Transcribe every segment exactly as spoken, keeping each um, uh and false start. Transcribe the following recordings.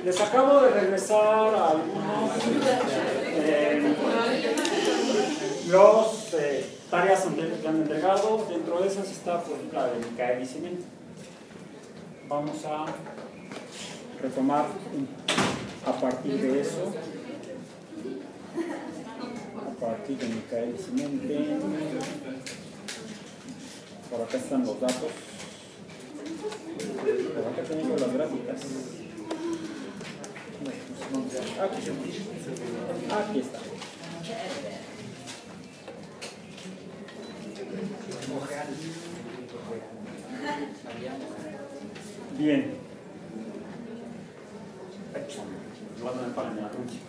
Les acabo de regresar a algunos eh, los eh, tareas que han entregado. Dentro de esas está pues, la de Micael y Cimento. Vamos a retomar a partir de eso, a partir de Micael y Cimento. Por acá están los datos. Por acá tengo las gráficas. Aquí, aquí está. Bien. No me pagan la anuncio.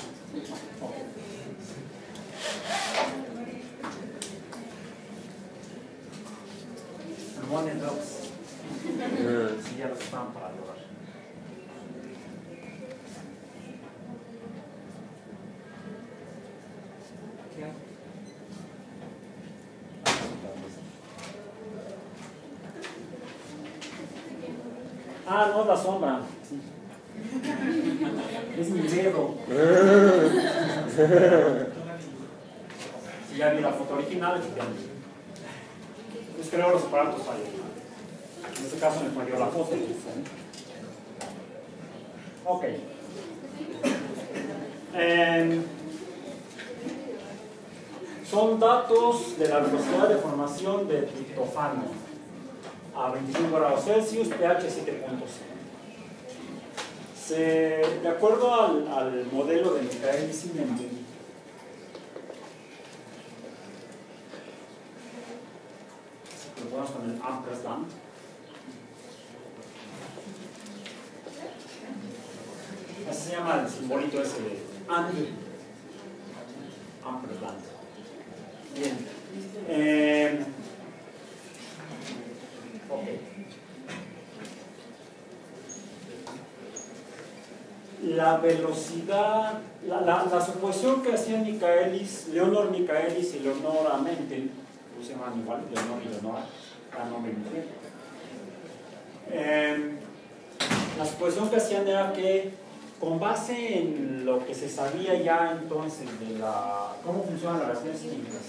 One and dos. Si ya los estaban para lograr. Ah, no, la sombra. Sí. Es mi dedo. Si ya vi la foto original, efectivamente. Pues creo los aparatos fallan. En este caso me falló la foto. Ok. Eh, son datos de la velocidad de formación de triptofano a veinticinco grados Celsius, pH siete punto cero. De acuerdo al, al modelo de Micael y Cimento, lo ponemos con el ampersand. Así se llama el simbolito ese de and. Ampersand. Bien. Eh, ok. La velocidad, la, la, la suposición que hacían Michaelis, Leonor Michaelis y Leonora Mentel, que se llaman igual, Leonor y Leonora, cada nombre diferente. Eh, la suposición que hacían era que, con base en lo que se sabía ya entonces de la, cómo funcionan las reacciones químicas,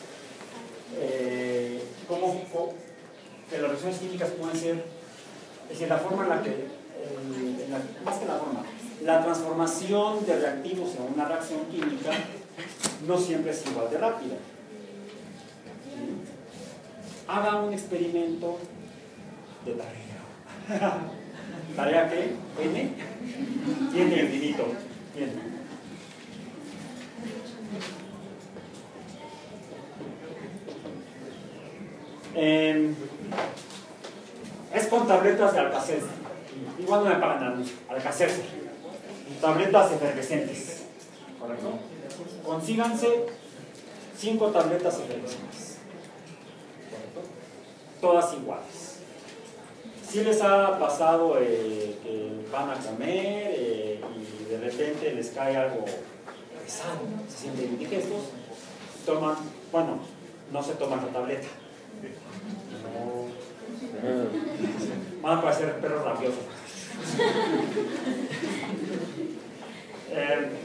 eh, cómo, cómo que las reacciones químicas pueden ser, es decir, la forma en la que, eh, en la, más que la forma, la transformación de reactivos en una reacción química no siempre es igual de rápida. Haga un experimento de tarea. ¿Tarea qué? ¿N? Tiene infinito. Bien. Eh, es con tabletas de Alka-Seltzer. Igual no me pagan anuncio. Alka-Seltzer. Tabletas efervescentes. ¿Correcto? Consíganse cinco tabletas efervescentes. ¿Correcto? Todas iguales. Si les ha pasado eh, que van a comer eh, y de repente les cae algo pesado, se sienten indigestos, toman, bueno, no se toman la tableta. No. Van a parecer perros rabiosos. eh,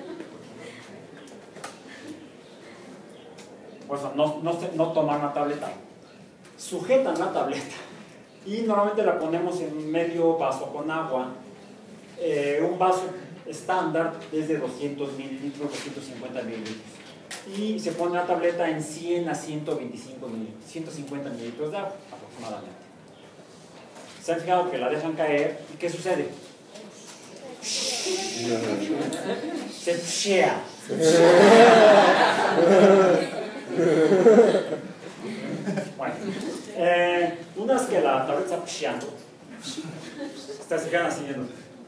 pues no, no, no toman la tableta, sujetan la tableta y normalmente la ponemos en medio vaso con agua. Eh, un vaso estándar es de doscientos mililitros, doscientos cincuenta mililitros, y se pone la tableta en cien a ciento veinticinco mililitros, ciento cincuenta mililitros de agua aproximadamente. Se han fijado que la dejan caer y ¿qué sucede? Se pshea. Bueno, eh, una vez que la tableta está psheando, está se quedan así viendo.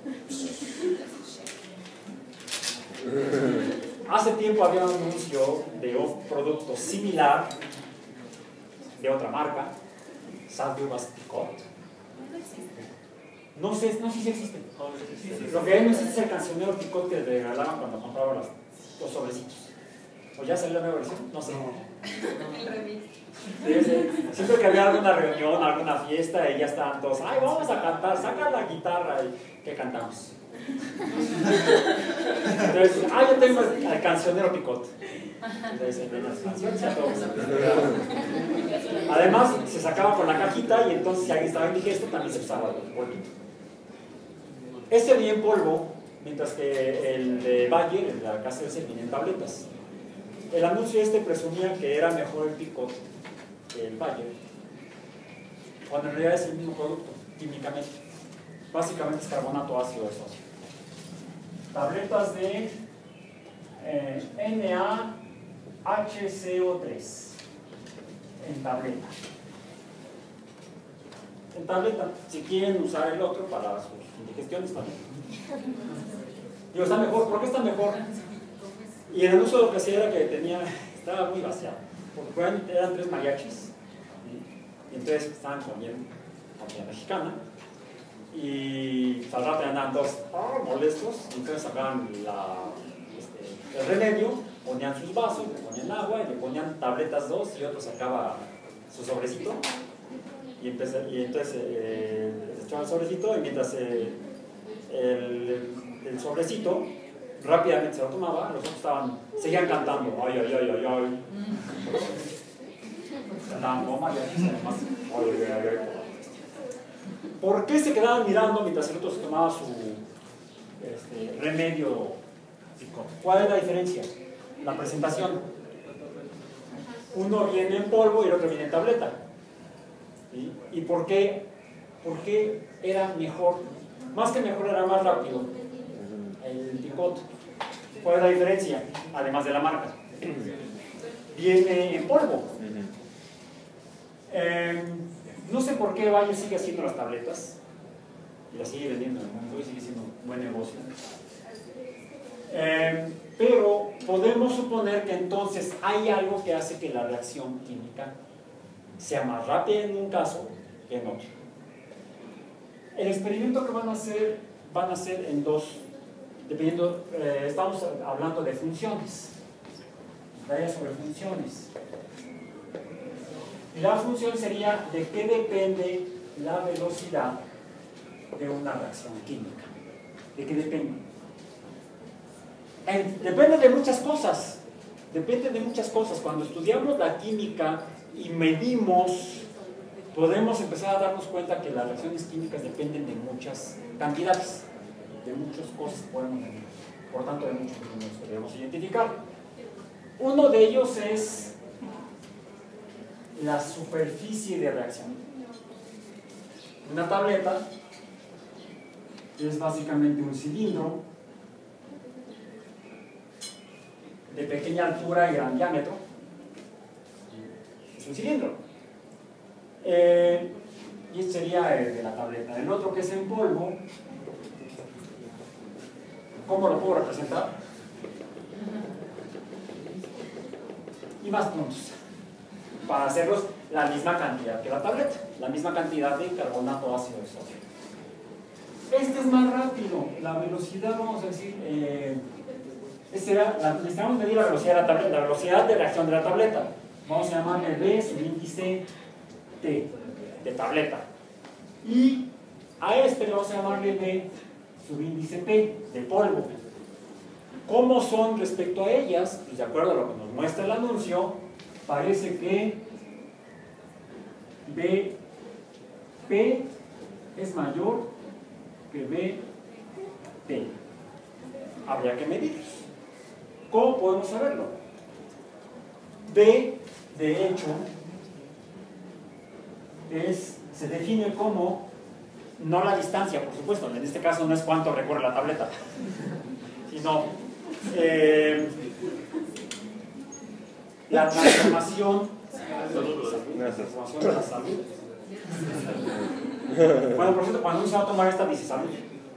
Hace tiempo había un anuncio de un producto similar de otra marca, Sal de Uvas Picot. No sé, no sé si existe. Lo que hay no existe es el cancionero Picot que te regalaban cuando compraba los, los sobrecitos. ¿O ya salió la nueva versión? No sé. El remix. Sí, sí. Siempre que había alguna reunión, alguna fiesta, y ya estaban todos, ay, vamos a cantar, saca la guitarra. ¿Y qué cantamos? Entonces, ah, yo tengo al cancionero Picot. Entonces, en las canciones a todos. Además, se sacaba con la cajita y entonces si alguien estaba indigesto también se usaba el polvo. Este venía en polvo, mientras que el de Bayer, el de la casa de viene en tabletas. El anuncio este presumía que era mejor el Picot que el Bayer, cuando en realidad es el mismo producto, químicamente. Básicamente es carbonato ácido de sodio. Tabletas de eh, N A H C O tres en tableta. En tableta, si quieren usar el otro para sus indigestiones también. Digo, está mejor. ¿Por qué está mejor? Y el uso lo que hacía era que tenía, estaba muy vaciado, porque eran, eran tres mariachis, ¿sí? Y entonces estaban comiendo comida mexicana, y al rato andaban dos oh, molestos, y entonces sacaban la, este, el remedio, ponían sus vasos, le ponían agua, y le ponían tabletas dos, y otro sacaba su sobrecito, y, empecé, y entonces eh, echaba el sobrecito, y mientras eh, el, el sobrecito rápidamente se lo tomaba, los otros estaban, seguían cantando, ay, ay, ay, ay, ay. Andaban como mariachis, además, ay, ay, ay, ay. ¿Por qué se quedaban mirando mientras el otro se tomaba su este, remedio? ¿Cuál es la diferencia? La presentación. Uno viene en polvo y el otro viene en tableta. ¿Sí? ¿Y por qué? ¿Por qué era mejor? Más que mejor, era más rápido el Picot. ¿Cuál es la diferencia? Además de la marca. Viene en polvo. Eh, no sé por qué Bayer sigue haciendo las tabletas y las sigue vendiendo en el mundo y sigue siendo un buen negocio. Eh, pero podemos suponer que entonces hay algo que hace que la reacción química sea más rápida en un caso que en otro. El experimento que van a hacer, van a hacer en dos, dependiendo, eh, estamos hablando de funciones, vaya sobre funciones. Y la función sería de qué depende la velocidad de una reacción química. ¿De qué depende? En, depende de muchas cosas. Depende de muchas cosas. Cuando estudiamos la química y medimos, podemos empezar a darnos cuenta que las reacciones químicas dependen de muchas cantidades, de muchas cosas que podemos medir. Por tanto, de muchos números que debemos identificar. Uno de ellos es la superficie de reacción. Una tableta es básicamente un cilindro de pequeña altura y gran diámetro. Es un cilindro. Eh, y este sería el de la tableta. El otro, que es en polvo, ¿cómo lo puedo representar? Y más puntos, para hacerlos la misma cantidad que la tableta, la misma cantidad de carbonato ácido de sodio. Este es más rápido, la velocidad, vamos a decir, eh, este era, la, necesitamos medir la velocidad de la tableta, la velocidad de reacción de la tableta. Vamos a llamarle B subíndice T, de tableta. Y a este le vamos a llamarle B subíndice P, de polvo. ¿Cómo son respecto a ellas? Pues de acuerdo a lo que nos muestra el anuncio, parece que B P es mayor que B T. Habría que medirlos. ¿Cómo podemos saberlo? B, de hecho, es, se define como, no la distancia, por supuesto, en este caso no es cuánto recorre la tableta, sino eh, la transformación, la transformación de la salud. Bueno, por cierto, cuando uno se va a tomar esta, dice salud.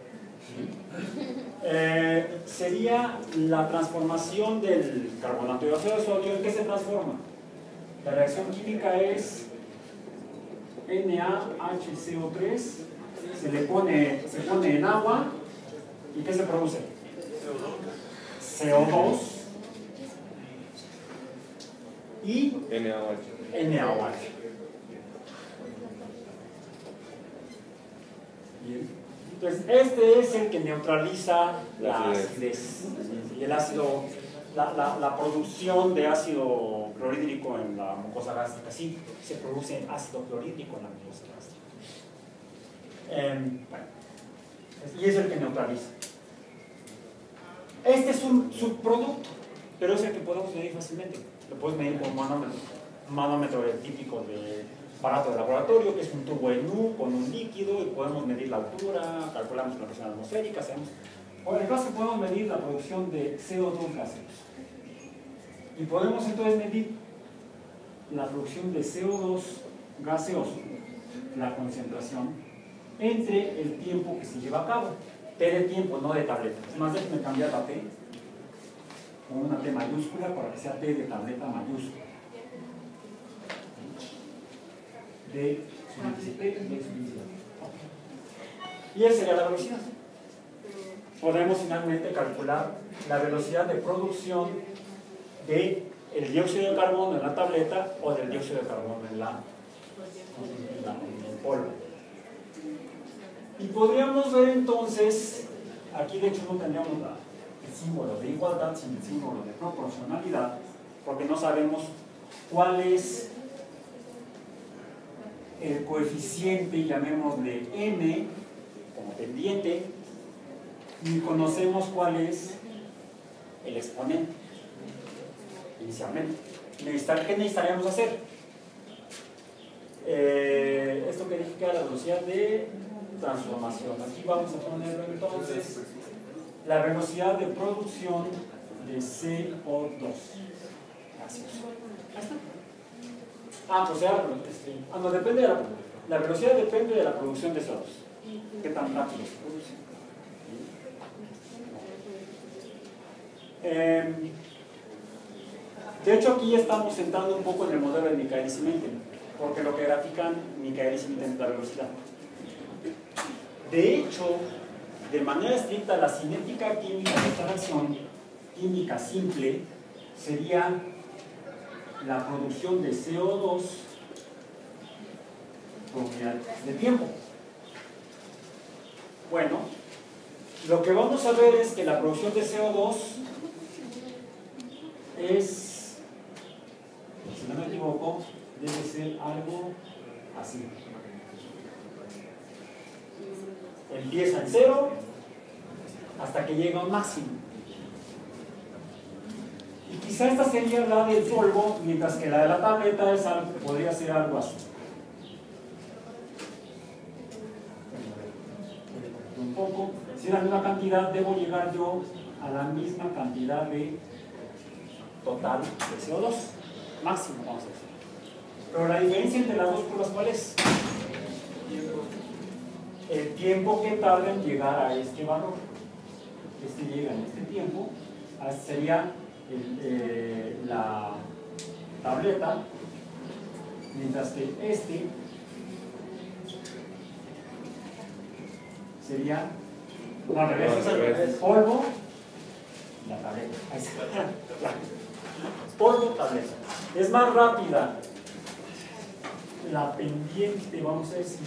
Eh, sería la transformación del carbonato de ácido de sodio. ¿En qué se transforma? La reacción química es N A H C O tres, se le pone, se pone en agua, ¿y qué se produce? C O dos y N A O H. N A O H. Bien. Entonces, este es el que neutraliza la acidez. Y el ácido, la, la, la producción de ácido clorhídrico en la mucosa gástrica. Sí, se produce ácido clorhídrico en la mucosa gástrica. Eh, bueno, y es el que neutraliza. Este es un subproducto, pero es el que podemos medir fácilmente. Lo puedes medir con un manómetro. Un manómetro típico de aparato de laboratorio, que es un tubo en U con un líquido, y podemos medir la altura, calculamos la presión atmosférica, hacemos... O en el caso podemos medir la producción de C O dos gaseoso. Y podemos entonces medir la producción de C O dos gaseoso, la concentración, entre el tiempo que se lleva a cabo. T de tiempo, no de tableta. Es más, déjenme cambiar la T con una T mayúscula para que sea T de tableta mayúscula. De su T, de su índice. Y esa sería la velocidad. Podemos finalmente calcular la velocidad de producción del dióxido de carbono en la tableta o del dióxido de carbono en, la, en, la, en el polvo. Y podríamos ver entonces, aquí de hecho no tendríamos la, el símbolo de igualdad, sino el símbolo de proporcionalidad, porque no sabemos cuál es el coeficiente, llamémosle n, como pendiente, ni conocemos cuál es el exponente inicialmente. ¿Qué necesitaríamos hacer? Eh, esto que dije que era la velocidad de transformación. Aquí vamos a ponerlo entonces la velocidad de producción de C O dos. Gracias. Ahí está. Ah, pues ya, este, ah, no, depende de la, la velocidad depende de la producción de C O dos. ¿Qué tan rápido se produce? Eh, de hecho, aquí ya estamos entrando un poco en el modelo de Michaelis-Menten, porque lo que grafican Michaelis-Menten es la velocidad. De hecho, de manera estricta, la cinética química de esta reacción química simple sería la producción de C O dos por unidad de tiempo. Bueno, lo que vamos a ver es que la producción de C O dos es, si no me equivoco, debe ser algo así. Empieza en cero hasta que llega a un máximo. Y quizá esta sería la del polvo, mientras que la de la tableta es algo, podría ser algo así. Un poco, si es la misma cantidad, debo llegar yo a la misma cantidad de total de C O dos, máximo, vamos a decir. Pero la diferencia entre las dos curvas, ¿cuál es? El tiempo que tarda en llegar a este valor. Este llega en este tiempo, este sería el, eh, la tableta, mientras que este sería, no, al revés, no, al revés. Polvo, la tableta. Ahí está. Polvo, tableta. Es más rápida la pendiente, vamos a decir.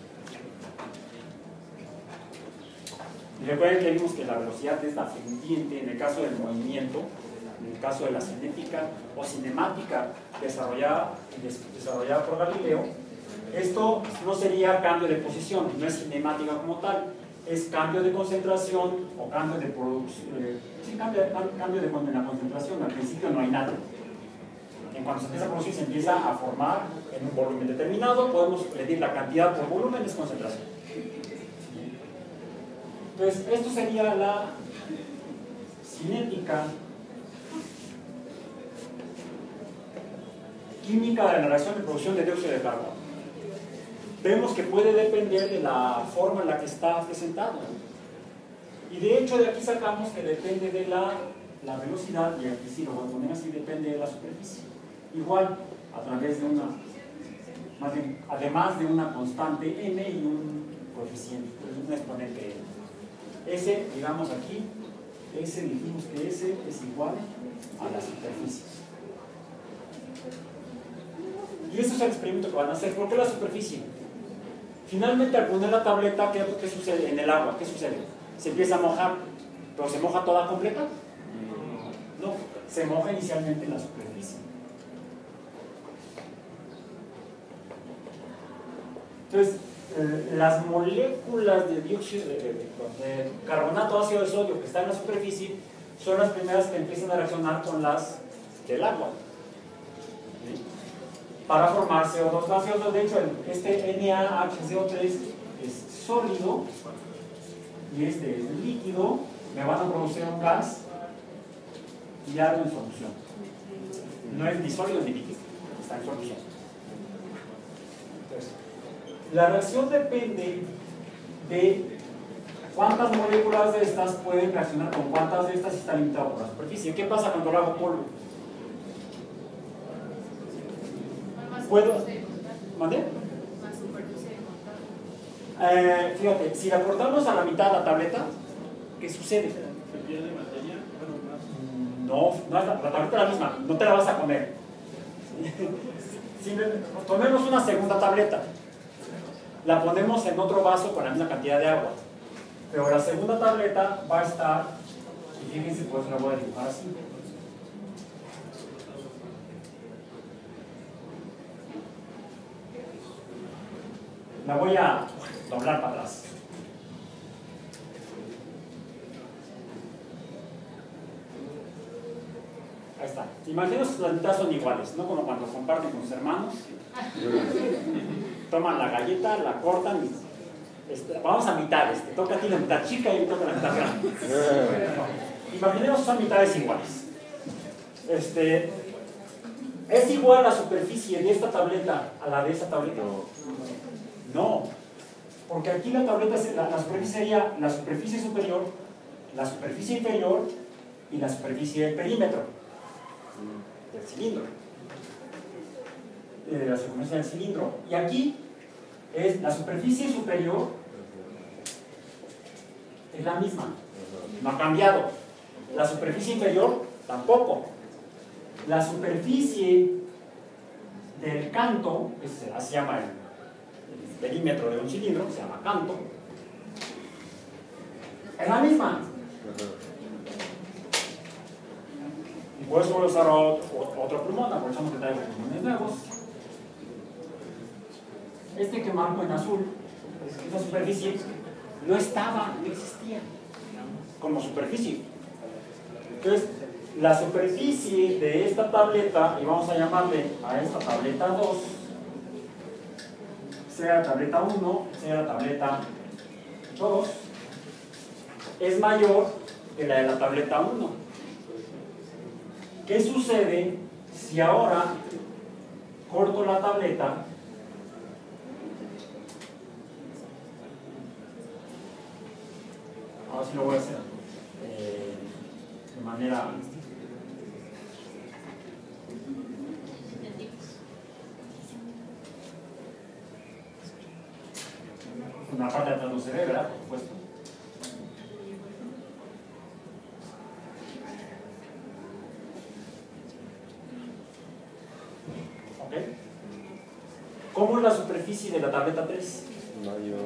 Y recuerden que vimos que la velocidad es la pendiente en el caso del movimiento, en el caso de la cinética o cinemática desarrollada, desarrollada por Galileo. Esto no sería cambio de posición, no es cinemática como tal, es cambio de concentración o cambio de producción. Eh, sí, cambio, cambio de, de la concentración, al principio no hay nada. En cuanto se empieza a producir, se empieza a formar en un volumen determinado, podemos medir la cantidad por volumen, es concentración. Entonces, esto sería la cinética química de la reacción de producción de dióxido de carbono. Vemos que puede depender de la forma en la que está presentado. Y de hecho, de aquí sacamos que depende de la, la velocidad, y aquí sí lo voy a poner así, depende de la superficie. Igual, a través de una, más bien, además de una constante n y un coeficiente, un exponente n. S, digamos aquí, S, dijimos que S es igual a la superficie. Y ese es el experimento que van a hacer. ¿Por qué la superficie? Finalmente, al poner la tableta, ¿qué, qué sucede en el agua? ¿Qué sucede? Se empieza a mojar, pero ¿se moja toda completa? No, se moja inicialmente en la superficie. Entonces, eh, las moléculas de dióxido de, de, de, de carbonato ácido de sodio que están en la superficie son las primeras que empiezan a reaccionar con las del agua, ¿sí? Para formar C O dos gaseoso. De hecho, este N A H C O tres es sólido y este es líquido. Me van a producir un gas y algo en solución. No es ni sólido ni líquido, está en solución. Entonces, la reacción depende de cuántas moléculas de estas pueden reaccionar con cuántas de estas y está limitado por la superficie. ¿Qué pasa cuando lo hago polvo? ¿Puedo? ¿Mandé? Eh, fíjate, si la cortamos a la mitad de la tableta, ¿qué sucede? ¿Se pierde materia? Bueno, más. No, no, la, la tableta es la misma, no te la vas a comer. Si tomemos una segunda tableta, la ponemos en otro vaso con la misma cantidad de agua, pero la segunda tableta va a estar, y fíjense, pues la voy a dibujar así. La voy a doblar para atrás. Ahí está. Imagínense que las mitades son iguales, ¿no? Como cuando comparten con sus hermanos. Toman la galleta, la cortan y este, vamos a mitades. Te toca a ti la mitad chica y me toca la mitad grande. Imaginemos que son mitades iguales. Este, ¿es igual la superficie de esta tableta a la de esta tableta? No, porque aquí la tableta, la, la superficie sería la superficie superior, la superficie inferior y la superficie del perímetro del cilindro, eh, la superficie del cilindro. Y aquí es la superficie superior, es la misma, no ha cambiado. La superficie inferior tampoco. La superficie del canto, que se, así se llama el perímetro de un cilindro, se llama canto, es la misma. Y por eso voy a usar otro, otro plumón, aprovechando que traigo plumones nuevos. Este que marco en azul, esta superficie, no estaba, no existía como superficie. Entonces, la superficie de esta tableta, y vamos a llamarle a esta tableta dos, sea la tableta uno, sea la tableta dos, es mayor que la de la tableta uno. ¿Qué sucede si ahora corto la tableta? Ahora sí lo voy a hacer eh, de manera... Una parte de atrás no se ve, ¿verdad? Por supuesto. ¿Ok? ¿Cómo es la superficie de la tableta tres? Mayor.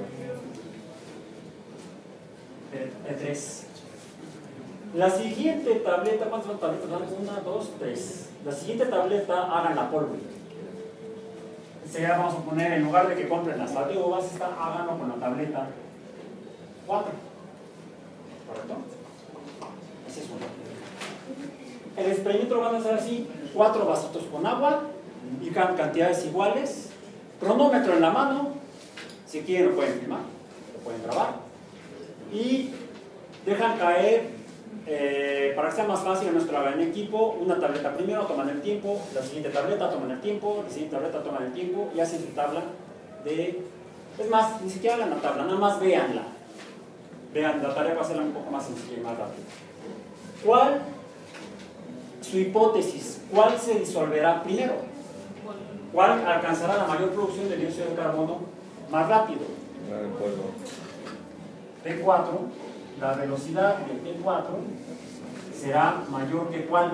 De tres. La siguiente tableta, ¿cuántas son tabletas? Una, dos, tres. La siguiente tableta, hagan la polvo. Enseguida vamos a poner, en lugar de que compren las tabletas, esta, háganlo con la tableta cuatro. ¿Correcto? Ese es uno. El experimento van a ser así: cuatro vasitos con agua y cantidades iguales, cronómetro en la mano, si quieren lo pueden filmar, lo pueden grabar, y dejan caer, eh, para que sea más fácil, no trabajar en equipo, una tableta primero, toman el tiempo, la siguiente tableta toman el tiempo, la siguiente tableta toman el tiempo y hacen su tabla de... Es más, ni siquiera hagan la tabla, nada más véanla. Vean, la tarea va a ser un poco más sencilla y más rápida. ¿Cuál, su hipótesis, cuál se disolverá primero? ¿Cuál alcanzará la mayor producción de dióxido de carbono más rápido? El polvo. P cuatro, la velocidad de P cuatro será mayor que ¿cuál?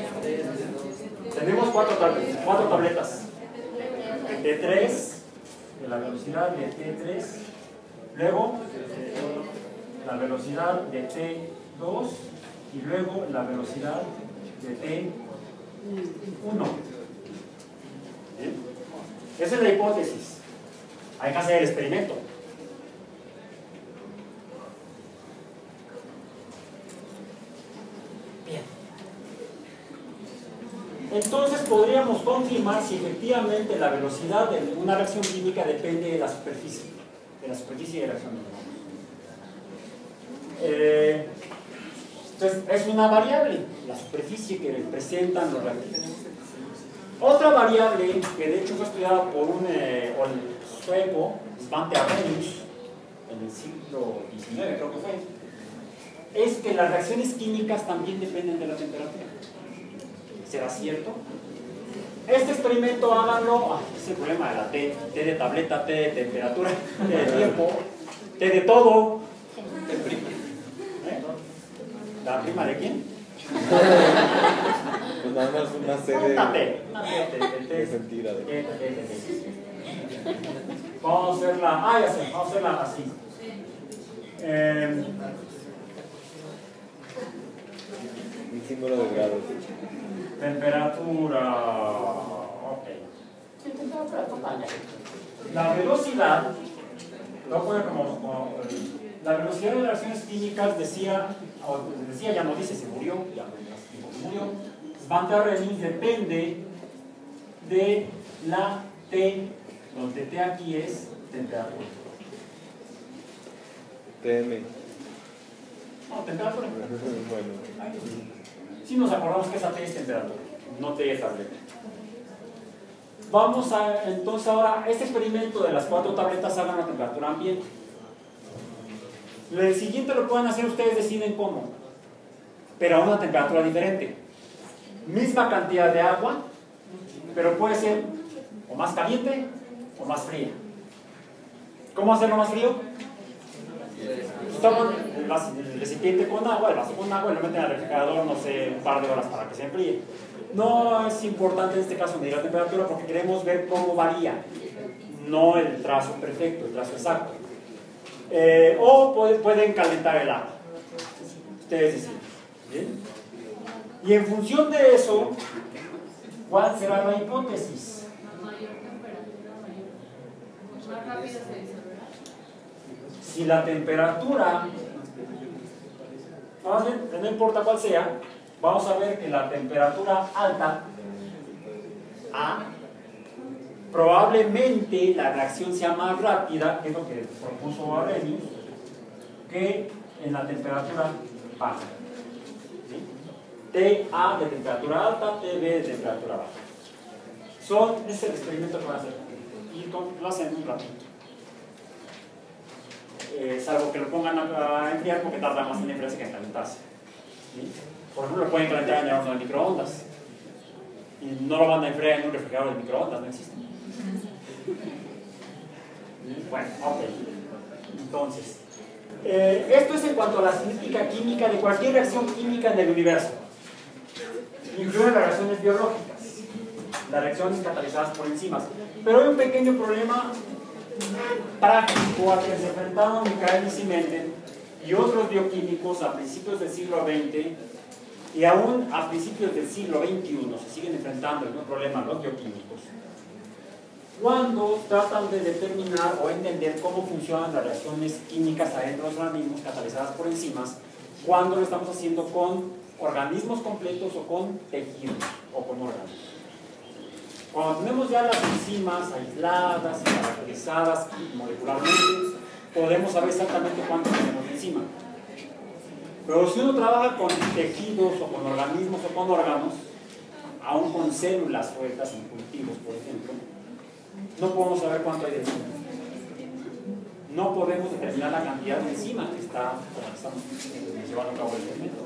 Tenemos cuatro tabletas, cuatro tabletas. T tres, de la velocidad de T tres, luego la velocidad de T dos y luego la velocidad de T uno. ¿Bien? Esa es la hipótesis. Hay que hacer el experimento. Bien. Entonces podríamos confirmar si efectivamente la velocidad de una reacción química depende de la superficie, de la superficie de reacción. Eh, entonces es una variable, la superficie que presentan los reactivos. Otra variable que de hecho fue estudiada por un eh, sueco, Svante Arrhenius, en el siglo diecinueve creo que fue, es que las reacciones químicas también dependen de la temperatura. ¿Será cierto? Este experimento háganlo, ah, es el problema de la T, T de tableta, T de temperatura, T de tiempo, T de todo. ¿Eh? ¿La prima de quién? Pues nada más una serie Una T, una T, de sentido. Vamos a hacerla, ah ya sé, vamos a hacerla así. Eh, Un símbolo de grados. Temperatura, ok. Sí, temperatura total. La velocidad, lo voy a poner como, como la velocidad de las reacciones químicas decía, o decía, ya no dice, se murió, ya no murió. Svante Arrhenius depende de la T, donde T aquí es temperatura. T M. No, temperatura. Bueno. Si nos acordamos que esa T es temperatura, no T es tableta. Vamos a, entonces ahora, este experimento de las cuatro tabletas hagan a temperatura ambiente. El siguiente lo pueden hacer ustedes, deciden cómo, pero a una temperatura diferente. Misma cantidad de agua, pero puede ser o más caliente o más fría. ¿Cómo hacerlo más frío? Toman el recipiente con agua, el vaso con agua y lo meten al refrigerador, no sé, un par de horas para que se enfríe. No es importante en este caso medir la temperatura porque queremos ver cómo varía, no el trazo perfecto, el trazo exacto. Eh, o pueden calentar el agua. Ustedes deciden. ¿Bien? Y en función de eso, ¿cuál será la hipótesis? Mayor temperatura, mayor. Más rápido se disolverá. Si la temperatura, más bien, no importa cuál sea, vamos a ver que la temperatura alta, A, probablemente la reacción sea más rápida, que es lo que propuso Arrhenius, que en la temperatura baja. ¿Sí? T A de temperatura alta, T B de temperatura baja. Son, ese es el experimento que van a hacer. Y con, lo hacen un ratito. Eh, salvo que lo pongan a, a enfriar porque tarda más en enfriarse que en calentarse. ¿Sí? Por ejemplo, lo pueden calentar en el horno de microondas. Y no lo van a enfriar en un refrigerador de microondas, no existe. Bueno, ok. Entonces, eh, esto es en cuanto a la cinética química de cualquier reacción química en el universo. Incluye las reacciones biológicas, las reacciones catalizadas por enzimas. Pero hay un pequeño problema práctico al que se enfrentaron Michael y Simenden y otros bioquímicos a principios del siglo veinte y aún a principios del siglo veintiuno. Se siguen enfrentando el mismo problema los bioquímicos cuando tratan de determinar o entender cómo funcionan las reacciones químicas adentro de los organismos catalizadas por enzimas, cuando lo estamos haciendo con organismos completos o con tejidos o con órganos. Cuando tenemos ya las enzimas aisladas, caracterizadas molecularmente, podemos saber exactamente cuánto tenemos de enzima. Pero si uno trabaja con tejidos o con organismos o con órganos, aún con células sueltas en cultivos, por ejemplo, no podemos saber cuánto hay de enzima. No podemos determinar la cantidad de enzima que está, con la que estamos llevando a cabo el experimento.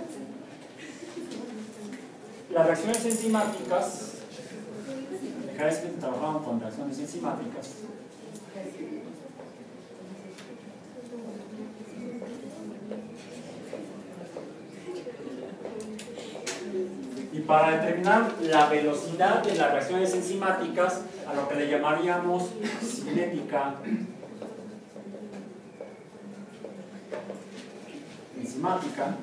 Las reacciones enzimáticas, cada vez que trabajamos con reacciones enzimáticas, y para determinar la velocidad de las reacciones enzimáticas a lo que le llamaríamos cinética enzimática.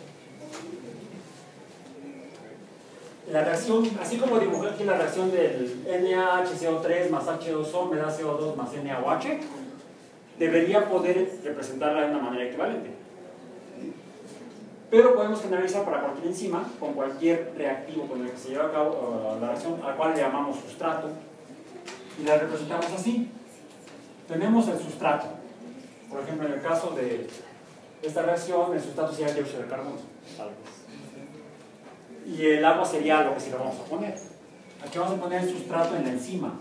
La reacción, así como dibujé aquí la reacción del N A H C O tres más H dos O me da C O dos más N A O H, debería poder representarla de una manera equivalente. Pero podemos generalizar para cualquier enzima con cualquier reactivo con el que se lleva a cabo uh, la reacción, al cual le llamamos sustrato, y la representamos así. Tenemos el sustrato. Por ejemplo, en el caso de esta reacción, el sustrato sería el dióxido de carbono, tal vez. Y el agua sería lo que sí le vamos a poner. Aquí vamos a poner el sustrato en la enzima.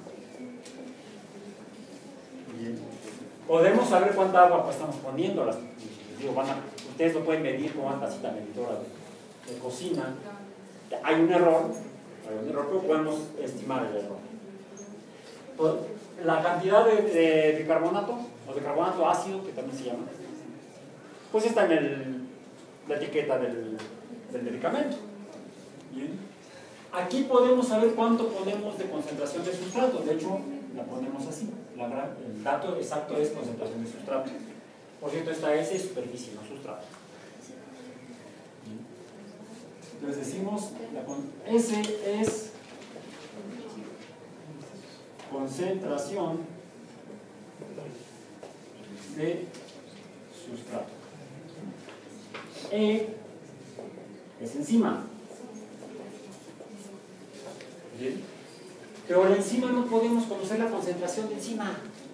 Bien. Podemos saber cuánta agua pues, estamos poniendo. Las, digo, van a, ustedes lo pueden medir con una tacita medidora de, de cocina. Hay un error, hay un error, pero podemos estimar el error. Pues, la cantidad de, de bicarbonato, o de carbonato ácido, que también se llama, pues está en el, la etiqueta del, del medicamento. Bien. Aquí podemos saber cuánto ponemos de concentración de sustrato. De hecho, la ponemos así. La, el dato exacto es concentración de sustrato. Por cierto, esta S es superficie, no sustrato. Bien. Entonces decimos, la S es concentración de sustrato. E es enzima. Bien. Pero la enzima no podemos conocer la concentración de enzima.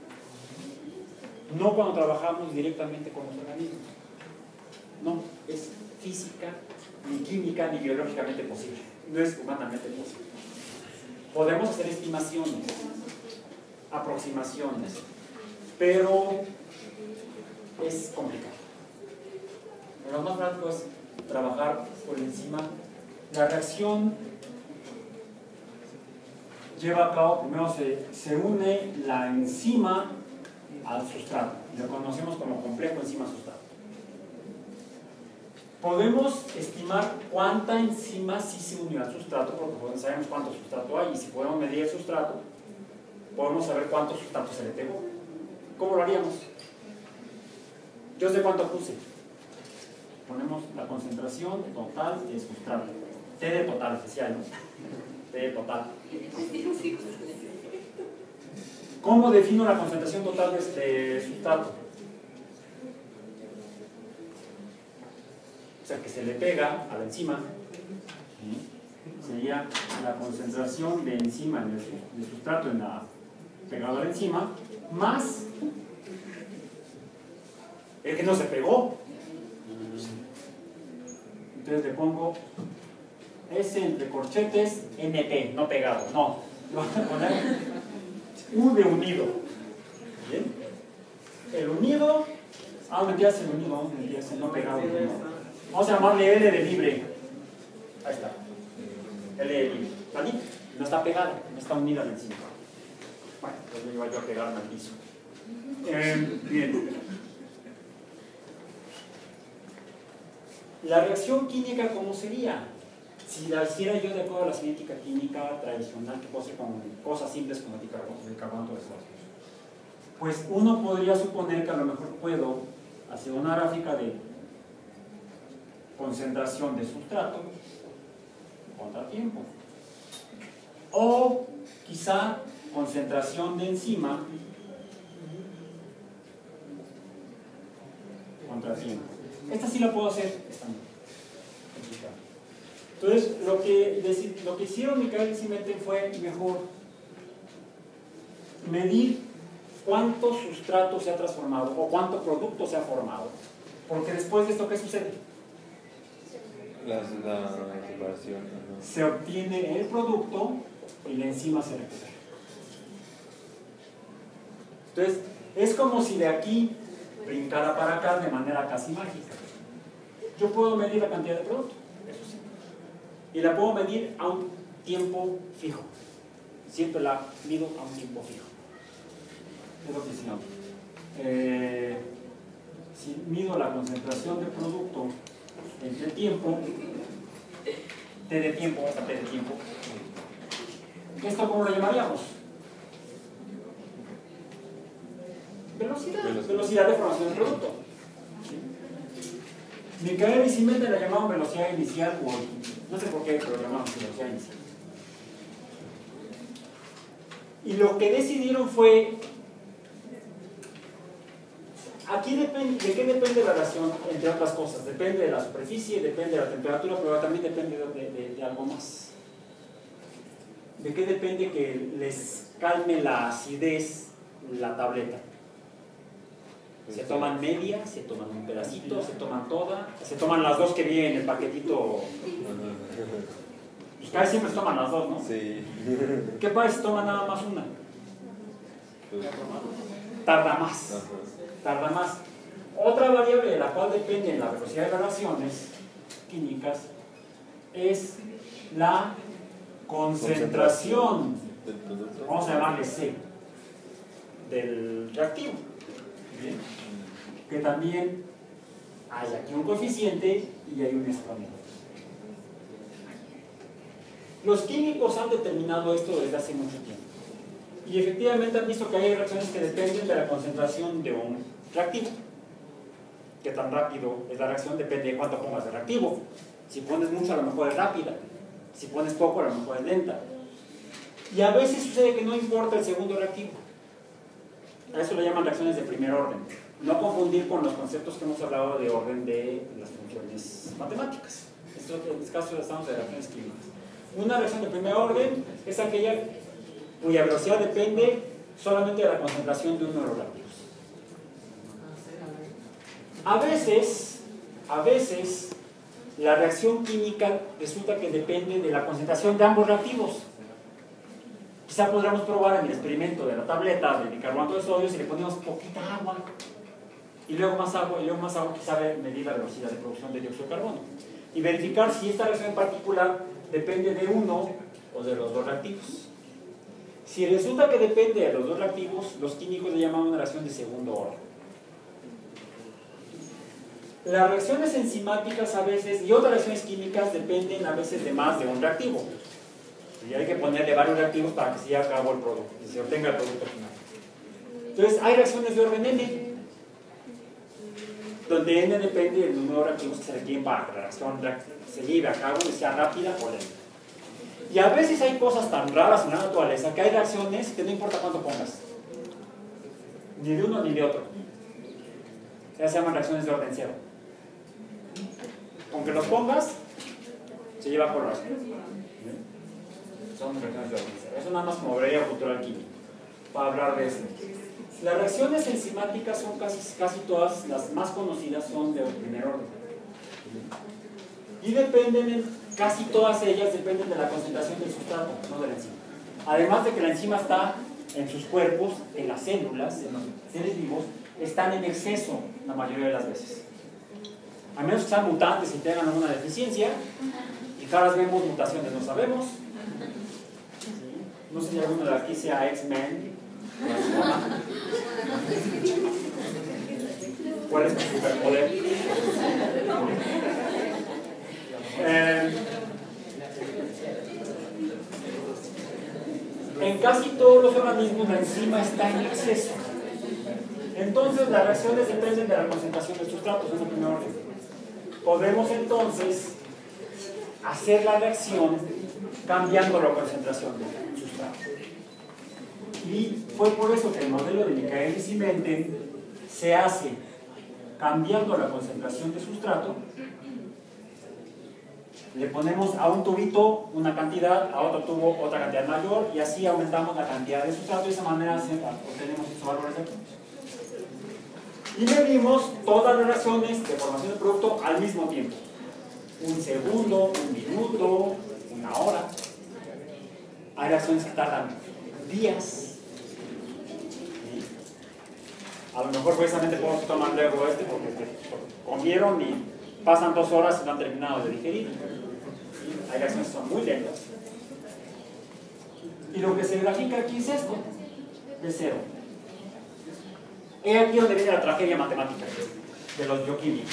No cuando trabajamos directamente con los organismos. No, es física, ni química, ni biológicamente posible. No es humanamente posible. Podemos hacer estimaciones, aproximaciones, pero es complicado. Lo más práctico es trabajar por encima. La reacción lleva a cabo, primero se, se une la enzima al sustrato. Lo conocemos como complejo enzima-sustrato. Podemos estimar cuánta enzima sí se unió al sustrato, porque sabemos cuánto sustrato hay, y si podemos medir el sustrato, podemos saber cuánto sustrato se le pegó. ¿Cómo lo haríamos? Yo sé cuánto puse. Ponemos la concentración total de sustrato. T de total, especial, ¿no? T de total. ¿Cómo defino la concentración total de este sustrato? O sea, que se le pega a la enzima. Sería la concentración de enzima en el, de sustrato en la pegado a la enzima, más el que no se pegó. Entonces le pongo S entre corchetes, N P, no pegado, no. Le voy a poner U de unido. ¿Bien? El unido, ah, metías el unido, vamos a metías el no pegado. ¿No? Vamos a llamarle L de libre. Ahí está. L de libre. ¿Vale? No está pegada, no está unida al encima. Bueno, pues me iba yo a pegarme al piso. Eh, bien. La reacción química, ¿cómo sería? Si la hiciera yo de acuerdo a la cinética química tradicional, que puedo hacer con cosas simples como bicarbonato de sodio, pues uno podría suponer que a lo mejor puedo hacer una gráfica de concentración de sustrato contra tiempo, o quizá concentración de enzima contra tiempo. Esta sí la puedo hacer, esta no. Entonces, lo que, lo que hicieron Michael y Simetre fue mejor medir cuánto sustrato se ha transformado o cuánto producto se ha formado. Porque después de esto, ¿qué sucede? La, la separación. ¿No? Se obtiene el producto y la enzima se recupera. Entonces, es como si de aquí brincara para acá de manera casi mágica. Yo puedo medir la cantidad de producto, eso sí. Y la puedo medir a un tiempo fijo. Siempre la mido a un tiempo fijo. Es lo que decíamos. Eh, si mido la concentración de producto entre tiempo, T de tiempo hasta T de tiempo, ¿esto cómo lo llamaríamos? Velocidad, Velocidad. velocidad de formación del producto. ¿Sí? Michael y Siemens la llamaban velocidad inicial, o no sé por qué, pero la llamaban velocidad inicial. Y lo que decidieron fue, aquí depende, ¿de qué depende la relación? Entre otras cosas, depende de la superficie, depende de la temperatura, pero también depende de, de, de algo más. ¿De qué depende que les calme la acidez la tableta? Se toman media, se toman un pedacito, se toman toda, se toman las dos que vienen en el paquetito. Pues casi siempre se toman las dos, ¿no? Sí. ¿Qué pasa si toman nada más una? Pues, Tarda más. ajá. Tarda más. Otra variable de la cual depende la velocidad de las reacciones químicas es la concentración, del producto. vamos a llamarle C, del reactivo. ¿Bien? Que también hay aquí un coeficiente y hay un exponente. Los químicos han determinado esto desde hace mucho tiempo. Y efectivamente han visto que hay reacciones que dependen de la concentración de un reactivo. Qué tan rápido es la reacción depende de cuánto pongas de reactivo. Si pones mucho, a lo mejor es rápida. Si pones poco, a lo mejor es lenta. Y a veces sucede que no importa el segundo reactivo. A eso le llaman reacciones de primer orden. No confundir con los conceptos que hemos hablado de orden de las funciones matemáticas. Esto, en este caso estamos de reacciones químicas. Una reacción de primer orden es aquella cuya velocidad depende solamente de la concentración de uno de los reactivos. A veces, a veces, la reacción química resulta que depende de la concentración de ambos reactivos. Quizá podríamos probar en el experimento de la tableta de bicarbonato de sodio si le ponemos poquita agua y luego más agua y luego más agua, quizá medir la velocidad de producción de dióxido de carbono y verificar si esta reacción en particular depende de uno o de los dos reactivos. Si resulta que depende de los dos reactivos, los químicos le llaman una reacción de segundo orden. Las reacciones enzimáticas a veces y otras reacciones químicas dependen a veces de más de un reactivo. Y hay que ponerle varios reactivos para que se lleve a cabo el producto, que se obtenga el producto final. Entonces hay reacciones de orden N, donde N depende del número de reactivos que se requieren para que la reacción se lleve a cabo y sea rápida o lenta. Y a veces hay cosas tan raras en la naturaleza que hay reacciones que no importa cuánto pongas, ni de uno ni de otro. Ya se llaman reacciones de orden cero. Con que los pongas, se lleva a cabo la reacción. Son reacciones de orden cero. Eso nada más como breve cultural química, para hablar de eso. Las reacciones enzimáticas son casi, casi todas, las más conocidas son de primer orden. Y dependen, en, casi todas ellas dependen de la concentración del sustrato, no de la enzima. Además de que la enzima está en sus cuerpos, en las células, en los seres vivos, están en exceso la mayoría de las veces. A menos que sean mutantes y tengan alguna deficiencia, y cada vez vemos mutaciones, no sabemos. ¿Sí? No sé si alguno de aquí sea X-Men. ¿Cuál es tu superpoder? Eh, en casi todos los organismos la enzima está en exceso. Entonces las reacciones dependen de la concentración del sustrato, eso es el primer orden. Podemos entonces hacer la reacción cambiando la concentración del sustrato. Y fue por eso que el modelo de Michaelis y Menten se hace cambiando la concentración de sustrato. Le ponemos a un tubito una cantidad, a otro tubo otra cantidad mayor y así aumentamos la cantidad de sustrato y de esa manera obtenemos estos valores aquí. Y medimos todas las reacciones de formación del producto al mismo tiempo. Un segundo, un minuto, una hora. Hay reacciones que tardan días. A lo mejor precisamente podemos tomar luego este porque comieron y pasan dos horas y no han terminado de digerir. Hay reacciones que son muy lentas. Y lo que se grafica aquí es esto, es cero. He aquí donde viene la tragedia matemática de los bioquímicos.